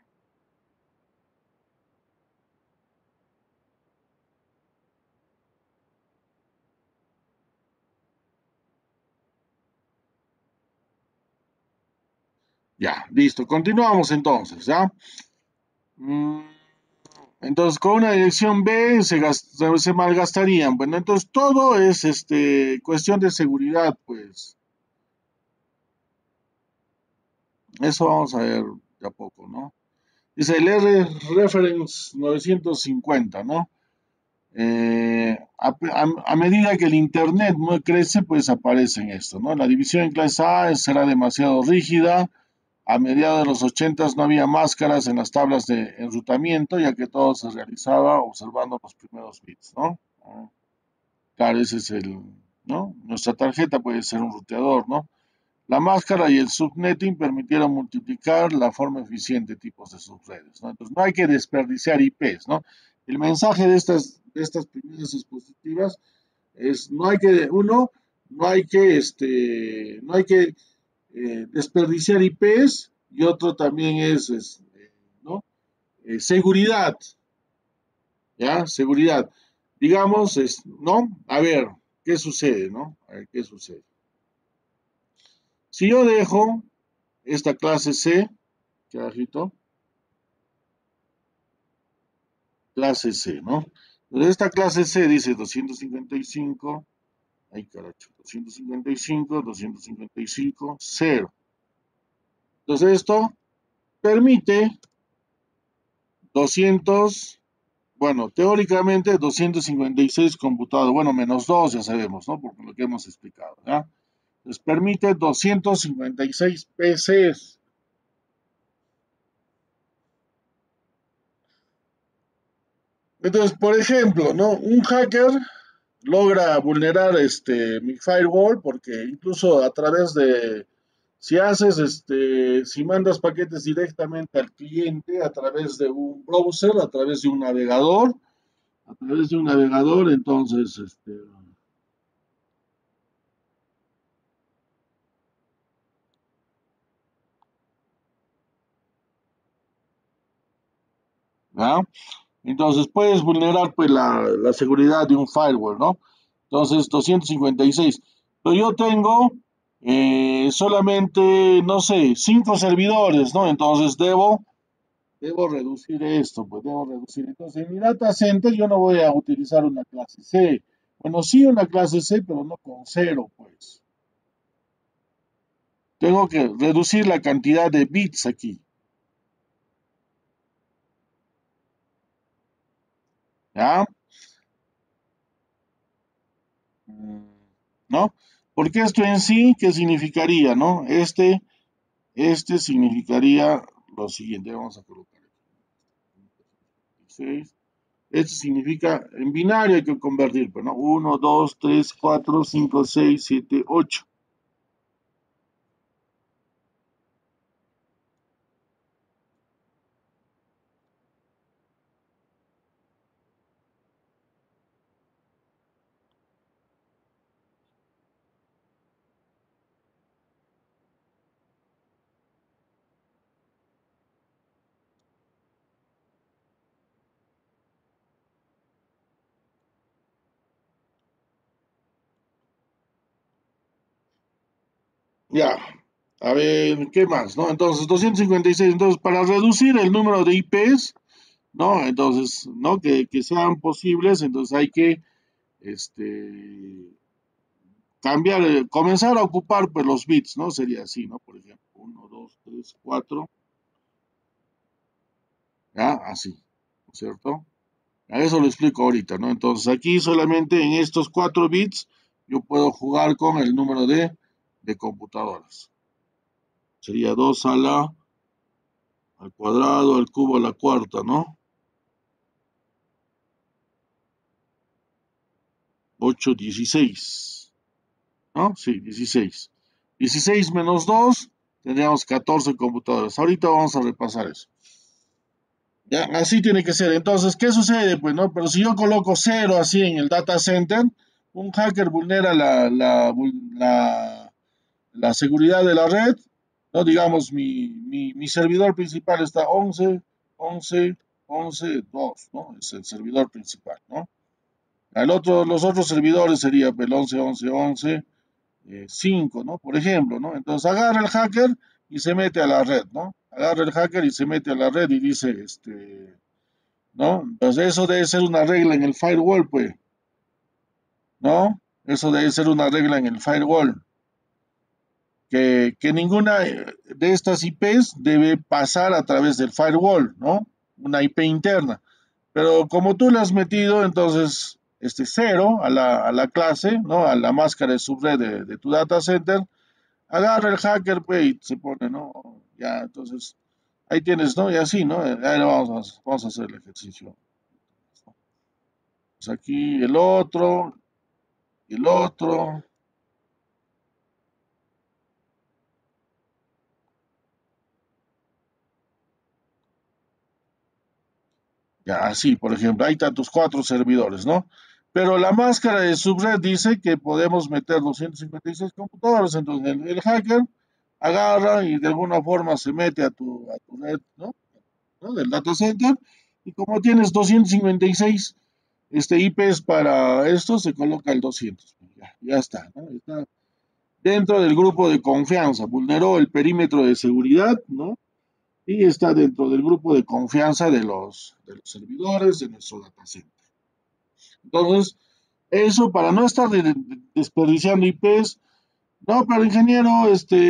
Ya, listo. Continuamos entonces, ¿ya? Mm, entonces, con una dirección B se malgastarían. Bueno, entonces todo es cuestión de seguridad, pues. Eso vamos a ver de a poco, ¿no? Dice el reference 950, ¿no? A medida que el Internet crece, pues aparecen esto, ¿no? La división en clase A será demasiado rígida. A mediados de los 80 no había máscaras en las tablas de enrutamiento, ya que todo se realizaba observando los primeros bits, ¿no? Claro, ese es ¿no? Nuestra tarjeta puede ser un ruteador, ¿no? La máscara y el subnetting permitieron multiplicar la forma eficiente de tipos de subredes, ¿no? Entonces no hay que desperdiciar IPs, ¿no? El mensaje de estas primeras dispositivas es no hay que, uno, no hay que desperdiciar IPs y otro también ¿no? Seguridad, ¿ya? Seguridad. Digamos, ¿no? A ver, ¿qué sucede, no? A ver, ¿qué sucede? Si yo dejo esta clase C, que abajito, clase C, ¿no? Entonces esta clase C dice 255, ay caracho, 255, 0. Entonces esto permite 200, bueno, teóricamente 256 computados, bueno, menos 2 ya sabemos, ¿no? Por lo que hemos explicado, ¿ya? Entonces permite 256 PCs. Entonces, por ejemplo, ¿no? Un hacker logra vulnerar mi firewall porque incluso a través de, si mandas paquetes directamente al cliente a través de un browser, a través de un navegador, entonces, ¿ah? Entonces puedes vulnerar pues la seguridad de un firewall, ¿no? Entonces, 256. Pero yo tengo solamente, no sé, 5 servidores, ¿no? Entonces debo reducir esto, pues debo reducir. Entonces, en mi data center yo no voy a utilizar una clase C. Bueno, sí una clase C, pero no con 0, pues. Tengo que reducir la cantidad de bits aquí, ¿ya? Mm, ¿No? Porque esto en sí, ¿qué significaría, no? Este significaría lo siguiente, vamos a colocar aquí. 6. Esto significa, en binario hay que convertir, pues, ¿no? 1, 2, 3, 4, 5, 6, 7, 8. Ya, a ver, ¿qué más, no? Entonces, 256. Entonces, para reducir el número de IPs, ¿no? Entonces, ¿no? Que sean posibles, entonces hay que, este, cambiar, comenzar a ocupar, pues, los bits, ¿no? Sería así, ¿no? Por ejemplo, 1, 2, 3, 4, ¿ya? Así, ¿no es cierto? A eso lo explico ahorita, ¿no? Entonces, aquí solamente en estos 4 bits yo puedo jugar con el número de computadoras. Sería 2 a la al cuadrado, al cubo a la cuarta, ¿no? 8, 16, ¿no? Sí, 16. 16 menos 2, tendríamos 14 computadoras. Ahorita vamos a repasar eso. Ya, así tiene que ser. Entonces, ¿qué sucede? Pues, ¿no? Pero si yo coloco cero así en el data center, un hacker vulnera la seguridad de la red, ¿no? Digamos, mi servidor principal está 11, 11, 11, 2, ¿no? Es el servidor principal, ¿no? Los otros servidores serían el 11, 11, 11, 5, ¿no? Por ejemplo, ¿no? Entonces agarra el hacker y se mete a la red, ¿no? Agarra el hacker y se mete a la red y dice, ¿no? Entonces eso debe ser una regla en el firewall, pues, ¿no? Eso debe ser una regla en el firewall, que ninguna de estas IPs debe pasar a través del firewall, ¿no? Una IP interna. Pero como tú le has metido, entonces, cero a la clase, ¿no? A la máscara de subred de tu data center, agarra el hacker, pues, y se pone, ¿no? Ya, entonces, ahí tienes, ¿no? Y así, ¿no? Ahí vamos a hacer el ejercicio. Pues aquí el otro, ya, así, por ejemplo, ahí están tus 4 servidores, ¿no? Pero la máscara de subred dice que podemos meter 256 computadores, entonces el hacker agarra y de alguna forma se mete a tu red, ¿no? ¿No? Del data center, y como tienes 256 IPs para esto, se coloca el 200. Ya, ya está, ¿no? Está dentro del grupo de confianza, vulneró el perímetro de seguridad, ¿no? Y está dentro del grupo de confianza de los servidores de nuestro data center. Entonces, eso para no estar desperdiciando IPs. No, pero ingeniero,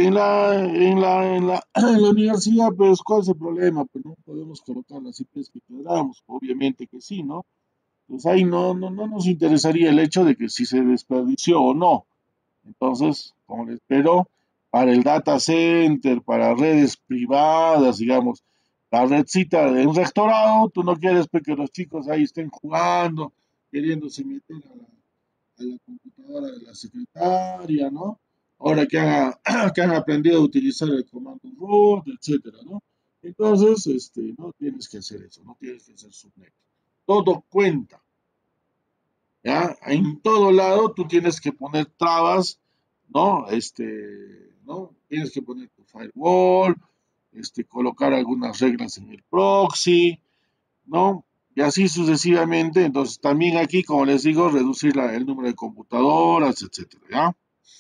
en la universidad, pues, ¿cuál es el problema? Pues no podemos colocar las IPs que queramos, obviamente que sí, ¿no? Pues ahí no nos interesaría el hecho de que si se desperdició o no. Entonces, como les pero para el data center, para redes privadas, digamos, la redcita en rectorado, tú no quieres pues, que los chicos ahí estén jugando, queriéndose meter a la computadora de la secretaria, ¿no? Ahora que han aprendido a utilizar el comando root, etcétera, ¿no? Entonces, no tienes que hacer eso, no tienes que hacer subnet. Todo cuenta, ¿ya? En todo lado tú tienes que poner trabas, ¿no? ¿No? Tienes que poner tu firewall, colocar algunas reglas en el proxy, ¿no? Y así sucesivamente. Entonces, también aquí, como les digo, reducir el número de computadoras, etcétera, ¿ya?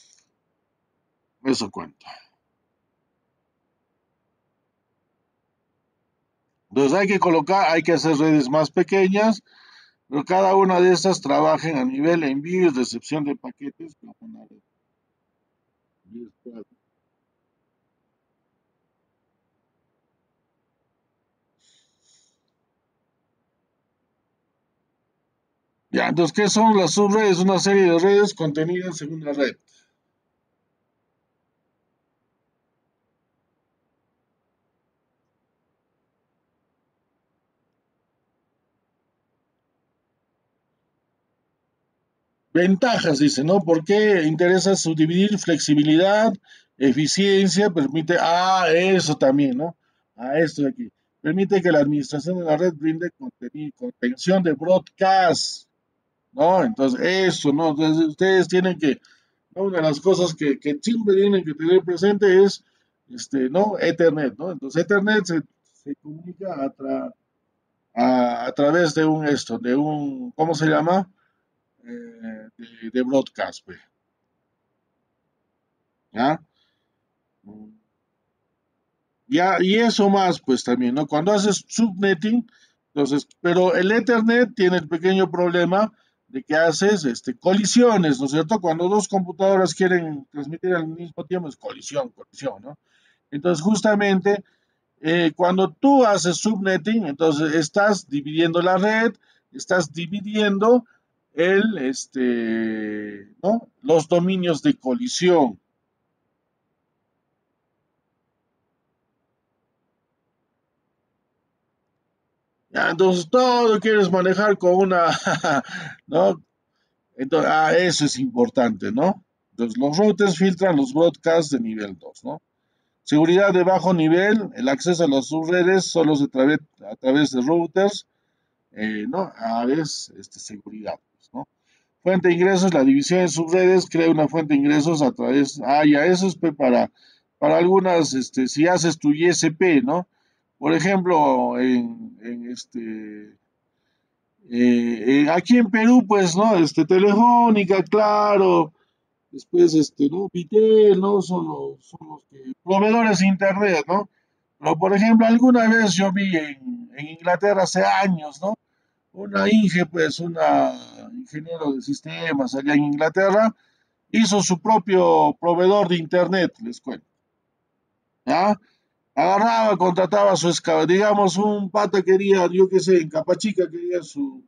Eso cuenta. Entonces, hay que hacer redes más pequeñas, pero cada una de estas trabajen a nivel envío y recepción de paquetes para una red virtual. Ya, entonces, ¿qué son las subredes? Una serie de redes contenidas en una red. ventajas, dice, ¿no? ¿Por qué interesa subdividir flexibilidad, eficiencia? Permite, eso también, ¿no? Esto de aquí. Permite que la administración de la red brinde contención de broadcast, ¿no? Entonces, eso, ¿no? Entonces, ustedes tienen que, ¿no? Una de las cosas que siempre tienen que tener presente es, ¿no? Ethernet, ¿no? Entonces, Ethernet se comunica a través de ¿cómo se llama? De broadcast, pues, ¿ya? Ya, y eso más, pues también, ¿no? Cuando haces subnetting, entonces, pero el Ethernet tiene el pequeño problema de que haces colisiones, ¿no es cierto? Cuando dos computadoras quieren transmitir al mismo tiempo, es colisión, ¿no? Entonces, justamente, cuando tú haces subnetting, entonces estás dividiendo la red, estás dividiendo ¿no? Los dominios de colisión. Ya, entonces todo quieres manejar con una, ¿no? Entonces, eso es importante, ¿no? Entonces, los routers filtran los broadcasts de nivel 2, ¿no? Seguridad de bajo nivel, el acceso a las subredes solo a través de routers, ¿no? Es seguridad, pues, ¿no? Fuente de ingresos, la división en subredes crea una fuente de ingresos a través, ya, eso es pues, para algunas, si haces tu ISP, ¿no? Por ejemplo, aquí en Perú, pues, ¿no? Telefónica, claro, después, ¿no? Vitel, ¿no? Son los proveedores de internet, ¿no? Pero, por ejemplo, alguna vez yo vi en Inglaterra hace años, ¿no? Una pues, una ingeniero de sistemas allá en Inglaterra, hizo su propio proveedor de internet, les cuento, ¿ya? Agarraba, contrataba digamos, un pata quería, yo qué sé, en Capachica quería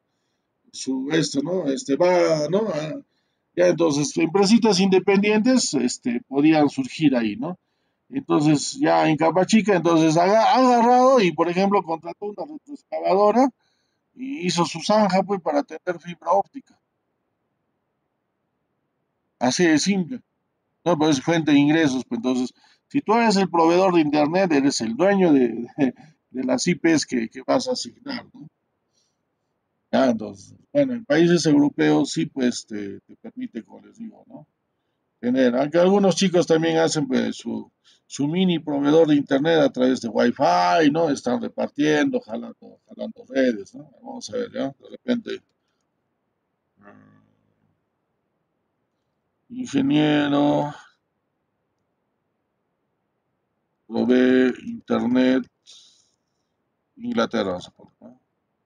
¿no? ¿No? Ya entonces, empresitas independientes, podían surgir ahí, ¿no? Entonces, ya en Capachica, entonces ha agarrado y, por ejemplo, contrató una retroexcavadora y hizo su zanja, pues, para tener fibra óptica. Así de simple, ¿no? Pues es fuente de ingresos, pues, entonces, si tú eres el proveedor de Internet, eres el dueño de las IPs que vas a asignar, ¿no? Ya, entonces, bueno, en países europeos sí, pues, te permite, como les digo, ¿no? Tener, aunque algunos chicos también hacen pues, su mini proveedor de internet a través de Wi-Fi, ¿no? Están repartiendo, jalando redes, ¿no? Vamos a ver, ¿ya? De repente, ingeniero, provee internet, Inglaterra, vamos a poner, ¿no?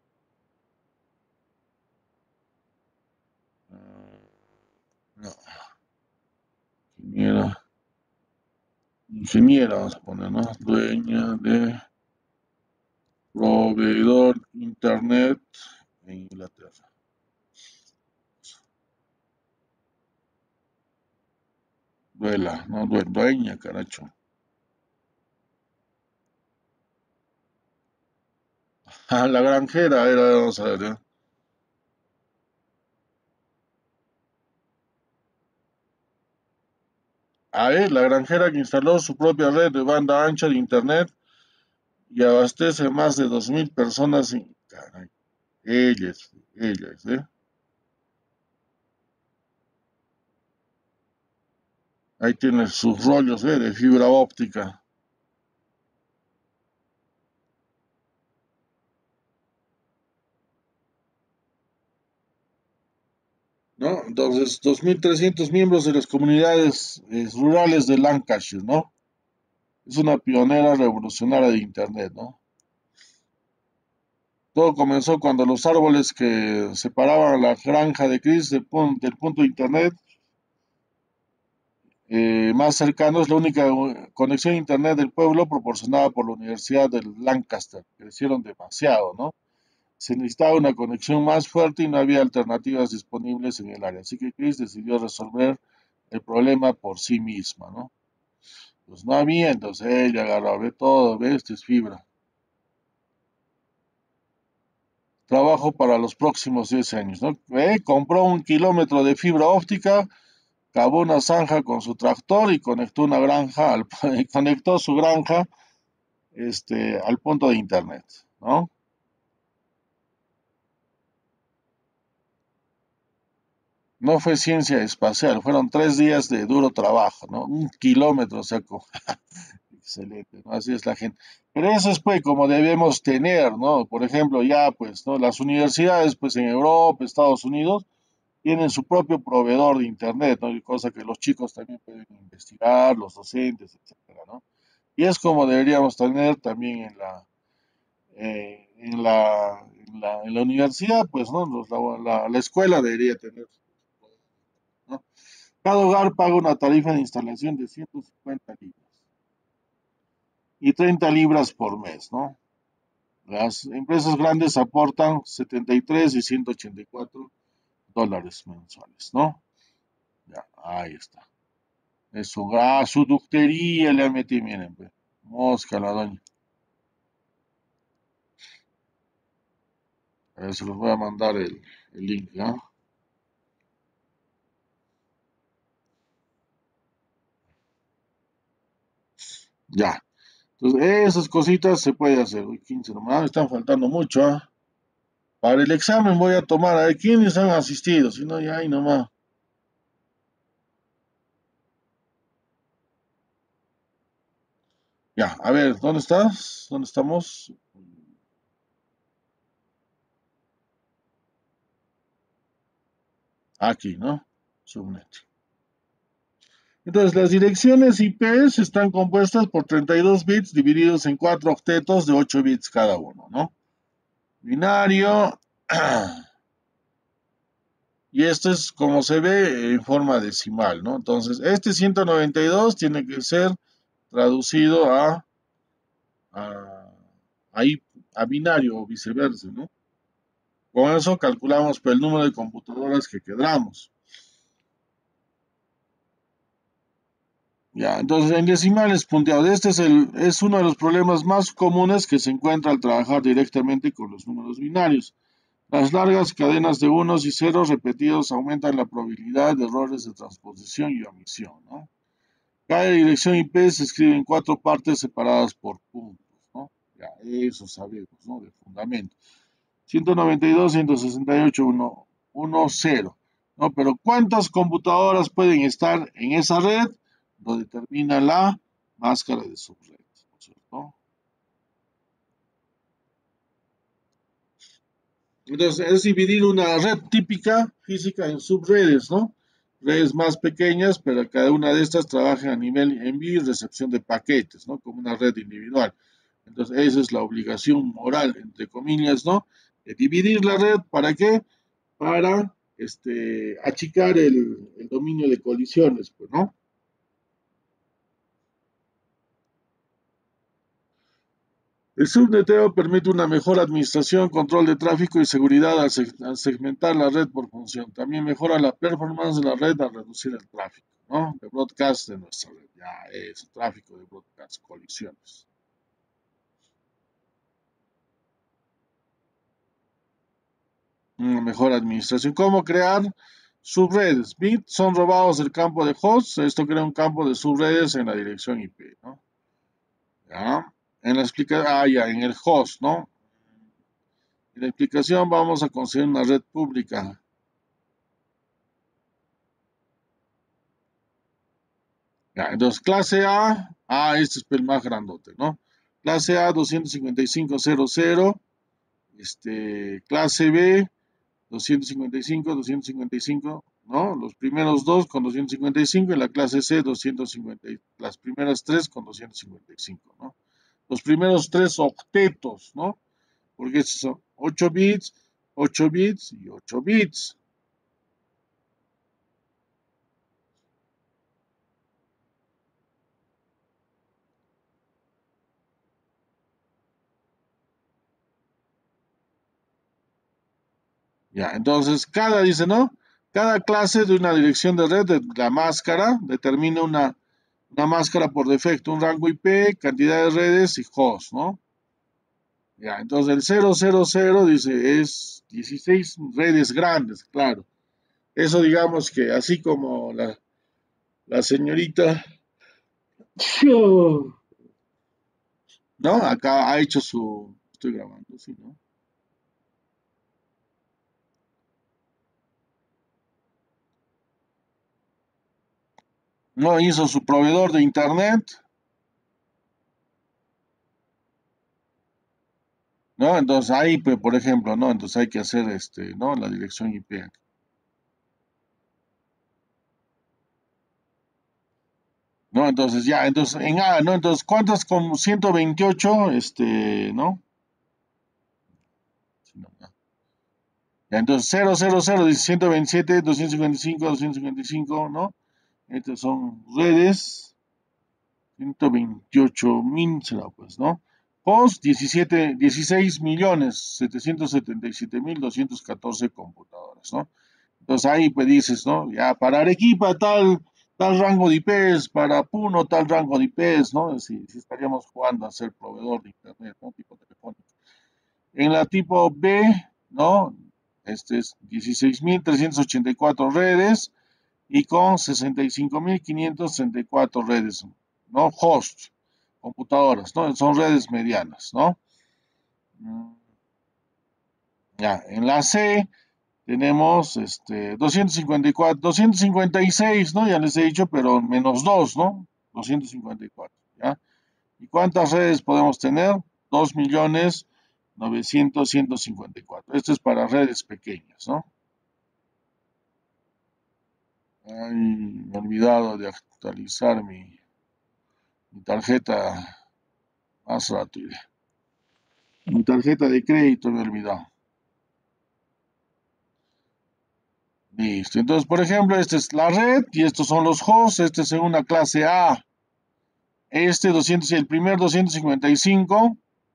No, ingeniera, ingeniera, vamos a poner, ¿no? Dueña de proveedor internet en Inglaterra. Duela, no, dueña, caracho. La granjera era, vamos a ver, ¿ya? A ver, la granjera que instaló su propia red de banda ancha de Internet y abastece más de 2.000 personas. Caray, ellas, ¿eh? Ahí tiene sus rollos, ¿eh? De fibra óptica, ¿no? Entonces, 2.300 miembros de las comunidades rurales de Lancashire, ¿no? Es una pionera revolucionaria de Internet, ¿no? Todo comenzó cuando los árboles que separaban la granja de Chris del punto de Internet más cercano es la única conexión a Internet del pueblo proporcionada por la Universidad de Lancaster. Crecieron demasiado, ¿no? Se necesitaba una conexión más fuerte y no había alternativas disponibles en el área. Así que Chris decidió resolver el problema por sí misma, ¿no? Pues no había, entonces ella agarró, ve todo, ve, esto es fibra. trabajo para los próximos 10 años, ¿no? Compró 1 kilómetro de fibra óptica, cavó una zanja con su tractor y conectó una granja, conectó su granja al punto de internet, ¿no? No fue ciencia espacial, fueron 3 días de duro trabajo, ¿no? 1 kilómetro sacó. Excelente, ¿no? Así es la gente. Pero eso es pues como debemos tener, ¿no? Por ejemplo, ya pues, ¿no? Las universidades pues en Europa, Estados Unidos, tienen su propio proveedor de internet, ¿no? Y cosa que los chicos también pueden investigar, los docentes, etcétera, ¿no? Y es como deberíamos tener también en la universidad, pues, ¿no? La escuela debería tener, ¿no? Cada hogar paga una tarifa de instalación de 150 libras y 30 libras por mes, ¿no? Las empresas grandes aportan 73 y 184 dólares mensuales, ¿no? Ya, ahí está. Eso, su ductería le metí, miren, pues. Mosca la doña. A ver, se los voy a mandar el link, ¿ya? Ya. Entonces, esas cositas se puede hacer. Uy, 15 nomás, me están faltando mucho, ¿ah? Para el examen voy a tomar, a ver quiénes han asistido, si no, ya ahí nomás. Ya, a ver, ¿dónde estás? ¿Dónde estamos? Aquí, ¿no? Subnet. Entonces, las direcciones IP están compuestas por 32 bits divididos en 4 octetos de 8 bits cada uno, ¿no? Binario. Y esto es como se ve en forma decimal, ¿no? Entonces, este 192 tiene que ser traducido a, a, a binario o viceversa, ¿no? Con eso calculamos pues, el número de computadoras que queramos. Ya, entonces en decimales punteados, este es uno de los problemas más comunes que se encuentra al trabajar directamente con los números binarios. Las largas cadenas de unos y ceros repetidos aumentan la probabilidad de errores de transposición y omisión, ¿no? Cada dirección IP se escribe en 4 partes separadas por puntos, ¿no? Ya, eso sabemos, ¿no? De fundamento. 192, 168, 110, ¿no? Pero ¿cuántas computadoras pueden estar en esa red? Lo determina la máscara de subred, ¿no es cierto? Entonces, es dividir una red típica física en subredes, ¿no? Redes más pequeñas, pero cada una de estas trabaja a nivel envío y recepción de paquetes, ¿no? Como una red individual. Entonces, esa es la obligación moral, entre comillas, ¿no? De dividir la red, ¿para qué? Para achicar el dominio de colisiones, pues, ¿no? El subneteo permite una mejor administración, control de tráfico y seguridad al segmentar la red por función. También mejora la performance de la red al reducir el tráfico, ¿no? De broadcast de nuestra red. Ya es tráfico de broadcast, colisiones. Una mejor administración. ¿Cómo crear subredes? Bits son robados del campo de host. Esto crea un campo de subredes en la dirección IP, ¿no? ¿Ya? En la explicación, ya, en el host, ¿no? En la explicación vamos a conseguir una red pública. Ya, entonces, clase A, este es el más grandote, ¿no? Clase A 255.00, clase B 255, ¿no? Los primeros dos con 255 y la clase C 250, las primeras tres con 255, ¿no? Los primeros tres octetos, ¿no? Porque estos son 8 bits, 8 bits y 8 bits. Ya, entonces dice, ¿no? Cada clase de una dirección de red de la máscara determina una máscara por defecto, un rango IP, cantidad de redes y host, ¿no? Ya, entonces el 000 dice es 16 redes grandes, claro. Eso digamos que así como la señorita, ¿no? Acá ha hecho su, estoy grabando, sí, ¿no? No hizo su proveedor de internet, ¿no? Entonces ahí, pues, por ejemplo, ¿no? Entonces hay que hacer ¿no? La dirección IP. ¿No? Entonces ya, entonces en A, ¿no? Entonces, ¿cuántas con 128, ¿no? Sí, no, ya. Ya, entonces 000 dice 127, 255, 255, ¿no? Estas son redes, 128.000 será pues, ¿no? Host, 16.777.214 computadoras, ¿no? Entonces ahí pues dices, ¿no? Ya para Arequipa tal rango de IPs, para Puno tal rango de IPs, ¿no? Si estaríamos jugando a ser proveedor de Internet, ¿no? Tipo telefónico. En la tipo B, ¿no? Este es 16.384 redes y con 65.534 redes, ¿no? Host, computadoras, ¿no? Son redes medianas, ¿no? Mm, ya, en la C tenemos 254, 256, ¿no? Ya les he dicho, pero menos 2, ¿no? 254, ¿ya? ¿Y cuántas redes podemos tener? 2.900.154. Esto es para redes pequeñas, ¿no? Ay, me he olvidado de actualizar mi tarjeta más rápido. Mi tarjeta de crédito me he olvidado. Listo. Entonces, por ejemplo, esta es la red y estos son los hosts. Este es en una clase A. Este 200, el primer 255.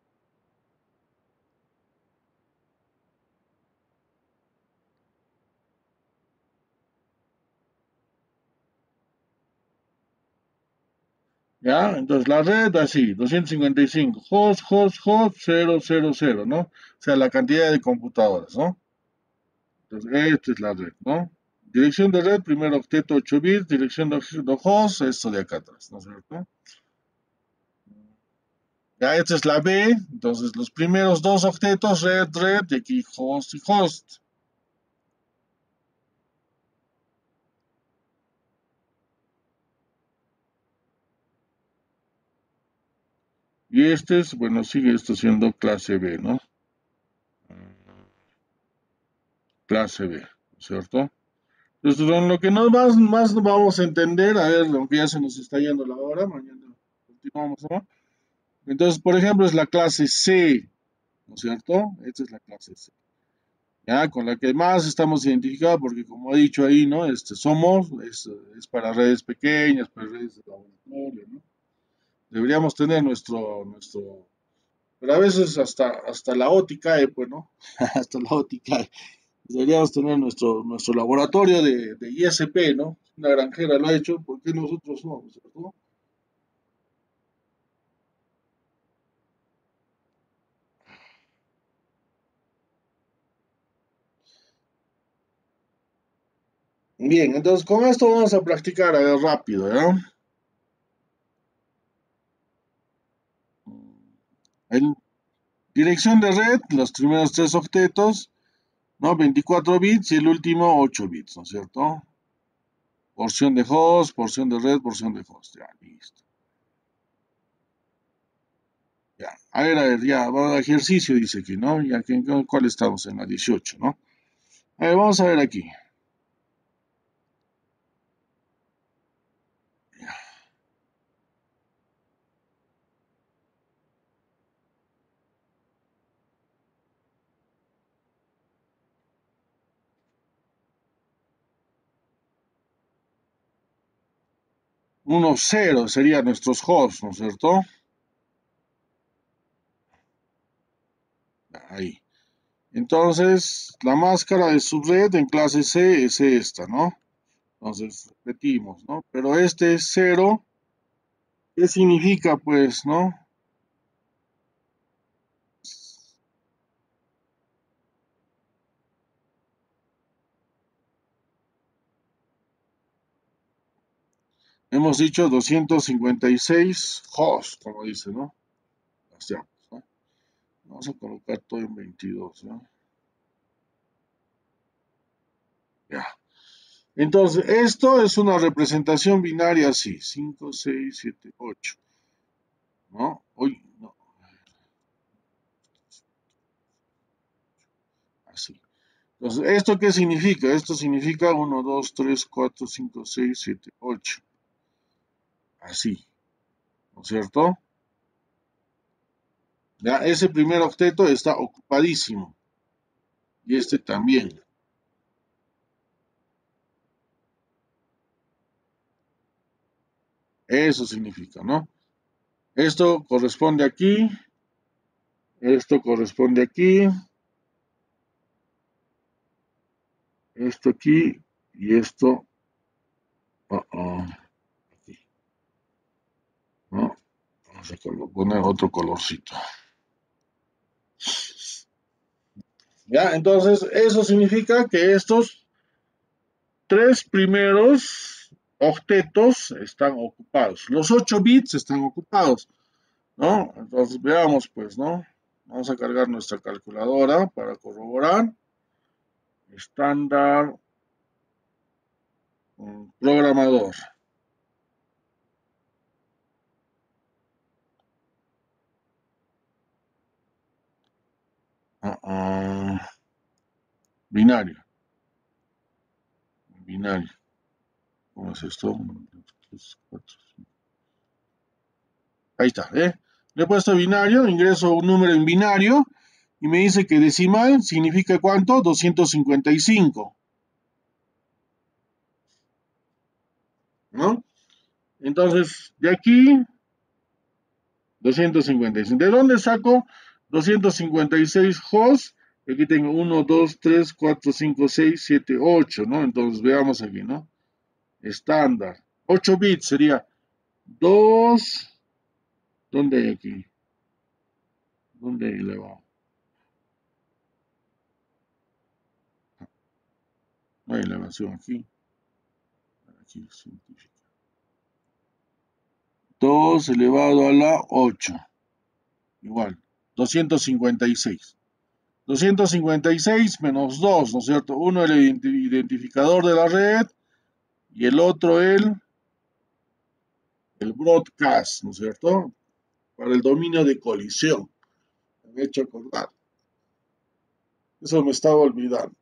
¿Ya? Entonces la red así, 255. Host, 000, ¿no? O sea, la cantidad de computadoras, ¿no? Entonces, esta es la red, ¿no? Dirección de red, primer octeto 8 bits, dirección de host, esto de acá atrás, ¿no es cierto? Ya, esta es la B, entonces los primeros dos octetos, red, y aquí host y host. Y este es, bueno, sigue esto siendo clase B, ¿no? Clase B, ¿cierto? Entonces, con lo que más vamos a entender, a ver, aunque ya se nos está yendo la hora, mañana continuamos, ¿no? Entonces, por ejemplo, es la clase C, ¿no es cierto? Esta es la clase C. Ya, con la que más estamos identificados, porque como ha dicho ahí, ¿no? Es para redes pequeñas, para redes de laboratorio, ¿no? Deberíamos tener pero a veces hasta la OTI cae, pues, ¿no? Hasta la OTI cae. Deberíamos tener nuestro laboratorio de ISP, ¿no? Una granjera lo ha hecho, ¿por qué nosotros no? ¿Cierto? Bien, entonces con esto vamos a practicar a ver, rápido, ¿ya? En dirección de red, los primeros tres octetos, ¿no? 24 bits y el último 8 bits, ¿no es cierto? Porción de host, porción de red, porción de host, ya, listo. Ya, a ver, ya, va a ejercicio, dice aquí, ¿no? Ya, ¿cuál estamos? En la 18, ¿no? A ver, vamos a ver aquí. 1, 0 serían nuestros hosts, ¿no es cierto? Ahí. Entonces, la máscara de subred en clase C es esta, ¿no? Entonces, repetimos, ¿no? Pero este es 0, ¿qué significa, pues, no? hemos dicho 256 hosts, como dice, ¿no? Hacemos, ¿no? Vamos a colocar todo en 22, ¿no? Ya. Entonces, esto es una representación binaria así, 5, 6, 7, 8, ¿no? Uy, no, así. Entonces, ¿esto qué significa? Esto significa 1, 2, 3, 4, 5, 6, 7, 8. Así, ¿no es cierto? Ya, ese primer octeto está ocupadísimo. Y este también. Eso significa, ¿no? Esto corresponde aquí. Esto corresponde aquí. Esto aquí. Y esto. Aquí, ¿no? Vamos a poner otro colorcito. Ya, entonces eso significa que estos tres primeros octetos están ocupados. Los 8 bits están ocupados, ¿no? Entonces veamos pues, ¿no? Vamos a cargar nuestra calculadora para corroborar. Estándar programador. Binario. Binario. ¿Cómo es esto? 1, 2, 3, 4, 5. Ahí está, ¿eh? Le he puesto binario, ingreso un número en binario y me dice que decimal significa ¿cuánto? 255, ¿no? Entonces, de aquí, 255. ¿De dónde saco 256 hosts? Aquí tengo 1, 2, 3, 4, 5, 6, 7, 8, ¿no? Entonces, veamos aquí, ¿no? Estándar. 8 bits sería 2. ¿Dónde hay aquí? ¿Dónde hay elevado? No hay elevación aquí. Aquí, científica. 2 elevado a la 8. Igual, 256. 256 menos 2, ¿no es cierto? Uno el identificador de la red y el otro el broadcast, ¿no es cierto? Para el dominio de colisión. Me he hecho acordar. Eso me estaba olvidando.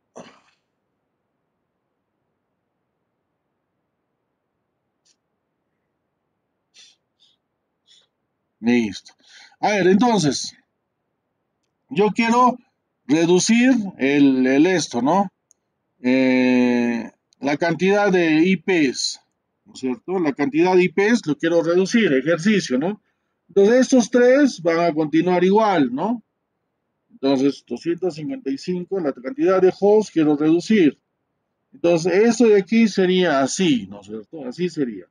Listo. A ver, entonces, yo quiero reducir esto, ¿no? La cantidad de IPs, ¿no es cierto? La cantidad de IPs lo quiero reducir, ejercicio, ¿no? Entonces estos tres van a continuar igual, ¿no? Entonces 255, la cantidad de hosts quiero reducir. Entonces esto de aquí sería así, ¿no es cierto? Así sería.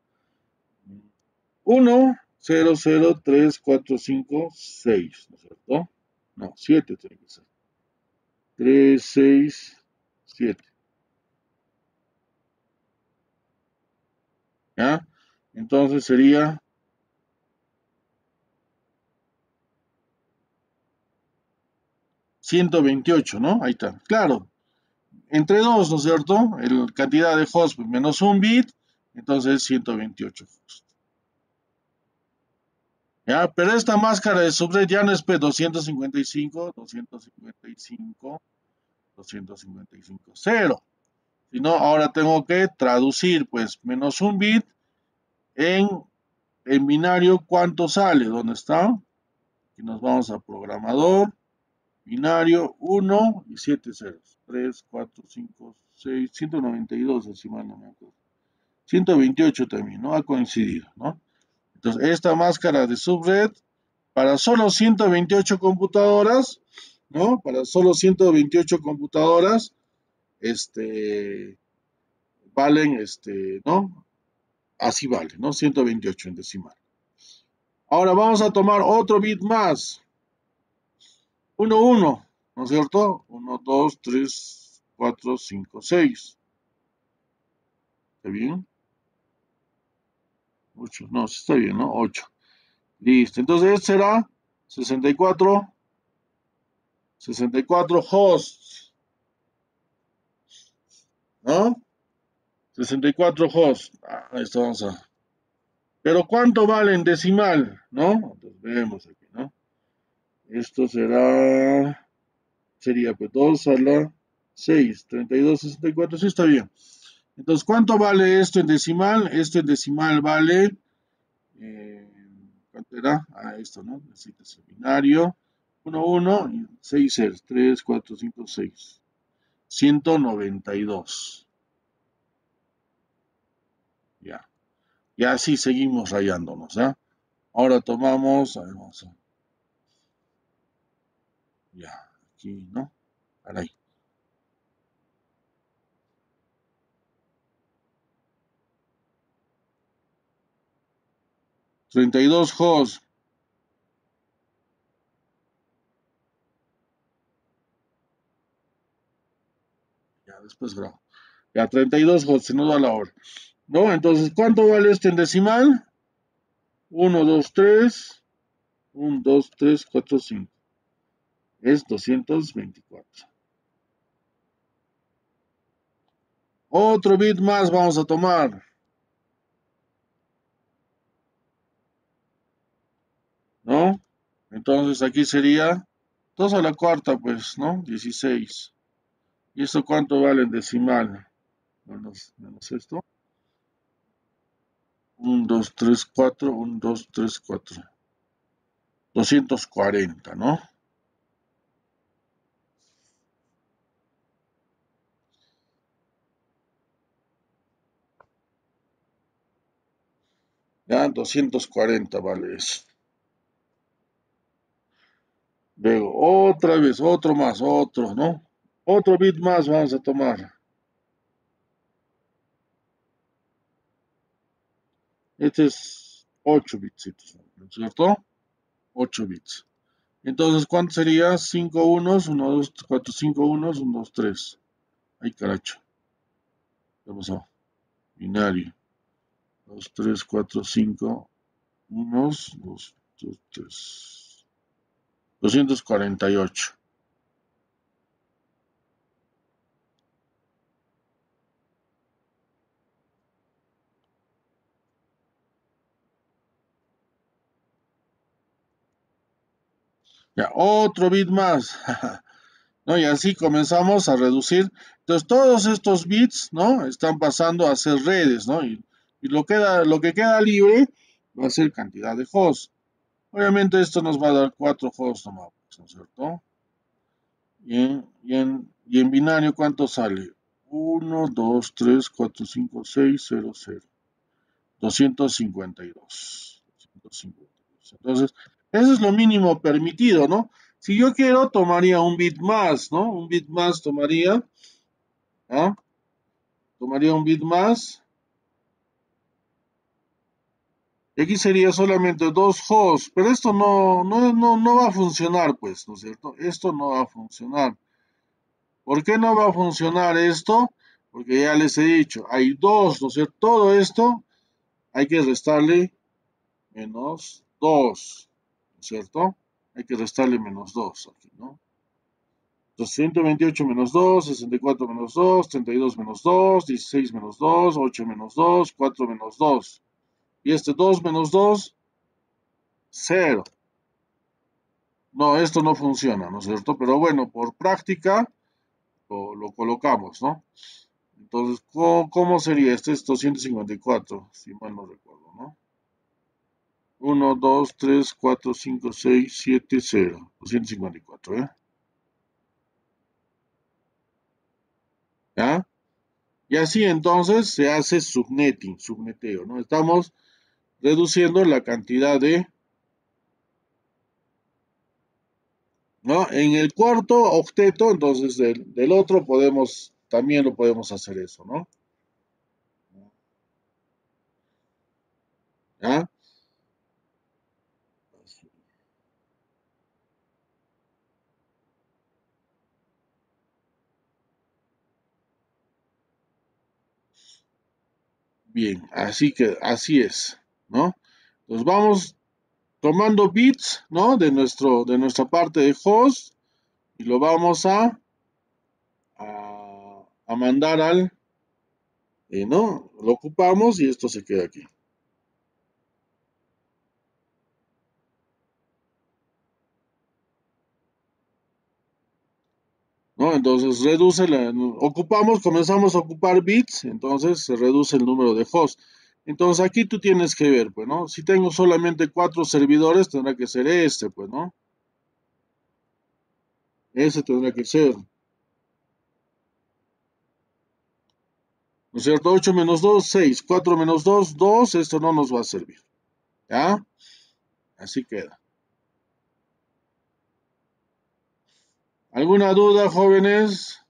1, 0, 0, 3, 4, 5, 6, ¿no es cierto? No, 7 tiene que ser. 3, 6, 7. ¿Ya? Entonces sería 128, ¿no? Ahí está. Claro, entre dos, ¿no es cierto? El cantidad de hosts menos un bit, entonces 128 hosts. ¿Ya? Pero esta máscara de subred ya no es P255, 255, 255, 0. Sino ahora tengo que traducir, pues, menos un bit en, en binario, ¿cuánto sale? ¿Dónde está? Y nos vamos a programador. Binario 1 y 7 ceros. 3, 4, 5, 6, 192, si mal no me acuerdo. 128 también, ¿no? Ha coincidido, ¿no? Entonces, esta máscara de subred para solo 128 computadoras, ¿no? Para solo 128 computadoras, valen, ¿no? Así vale, ¿no? 128 en decimal. Ahora vamos a tomar otro bit más. 1, 1, ¿no es cierto? 1, 2, 3, 4, 5, 6. ¿Está bien? 8, no, sí está bien, ¿no? 8. Listo. Entonces, este será 64, 64 hosts, ¿no? 64 hosts. Ahí está, vamos a. Pero ¿cuánto vale en decimal? ¿No? Entonces vemos aquí, ¿no? Esto sería pues 2 a la 6, 32, 64, sí está bien. Entonces, ¿cuánto vale esto en decimal? Esto en decimal vale, eh, ¿cuánto era? Esto, ¿no? Necesitas el binario, 1, 1, y 6 ceros, 3, 4, 5, 6. 192. Ya. Y así seguimos rayándonos, ¿ah? Ahora tomamos, a ver, vamos a, ya, aquí, ¿no? Para ahí. 32 hosts. Ya, después grabo. Ya, 32 hosts, se nos da la hora. ¿No? Entonces, ¿cuánto vale este en decimal? 1, 2, 3. 1, 2, 3, 4, 5. Es 224. Otro bit más vamos a tomar, ¿no? Entonces aquí sería 2 a la cuarta, pues, ¿no? 16. ¿Y esto cuánto vale en decimal? Menos esto. 1, 2, 3, 4. 1, 2, 3, 4. 240, ¿no? Ya, 240 vale eso. Luego, otra vez, otro más, otro, ¿no? Otro bit más vamos a tomar. Este es 8 bits, ¿no es cierto? 8 bits. Entonces, ¿cuánto sería? 5 unos, 1, 2, 4, 5 unos, 1, 2, 3. Ay, caracho. ¿Qué pasó? Binario. 2, 3, 4, 5 unos, 2, 2, 3. 248. Ya, otro bit más. ¿No? Y así comenzamos a reducir. Entonces, todos estos bits, ¿no? Están pasando a ser redes, ¿no? Y lo que queda libre va a ser cantidad de hosts. Obviamente esto nos va a dar 4 hosts nomás, ¿no es cierto? Y en binario, ¿cuánto sale? 1, 2, 3, 4, 5, 6, 0, 0. 252. 252. Entonces, eso es lo mínimo permitido, ¿no? Si yo quiero, tomaría un bit más, ¿no? Un bit más tomaría, ¿ah? Tomaría un bit más. Y aquí sería solamente dos hosts, pero esto no va a funcionar, pues, ¿no es cierto? Esto no va a funcionar. ¿Por qué no va a funcionar esto? Porque ya les he dicho, hay dos, ¿no es cierto? Todo esto hay que restarle menos 2, ¿no es cierto? Hay que restarle menos 2 aquí, ¿no? Entonces, 128 menos 2, 64 menos 2, 32 menos 2, 16 menos 2, 8 menos 2, 4 menos 2. Y este 2 menos 2, 0. No, esto no funciona, ¿no es cierto? Pero bueno, por práctica lo colocamos, ¿no? Entonces, ¿cómo sería? Este es 254, si mal no recuerdo, ¿no? 1, 2, 3, 4, 5, 6, 7, 0. 254, ¿eh? ¿Ya? Y así entonces se hace subnetting, subneteo, ¿no? Estamos reduciendo la cantidad de, ¿no? En el cuarto octeto, entonces del otro también lo podemos hacer eso, ¿no? ¿Ya? Bien, así es. ¿no? Entonces vamos tomando bits, ¿no? De nuestra parte de host y lo vamos a mandar al, ¿no? Lo ocupamos y esto se queda aquí, ¿no? Entonces ocupamos, comenzamos a ocupar bits, entonces se reduce el número de hosts. Entonces aquí tú tienes que ver, pues, ¿no? Si tengo solamente 4 servidores, tendrá que ser este, pues, ¿no? Ese tendrá que ser, ¿no es cierto? 8 menos 2, 6. 4 menos 2, 2. Esto no nos va a servir, ¿ya? Así queda. ¿Alguna duda, jóvenes?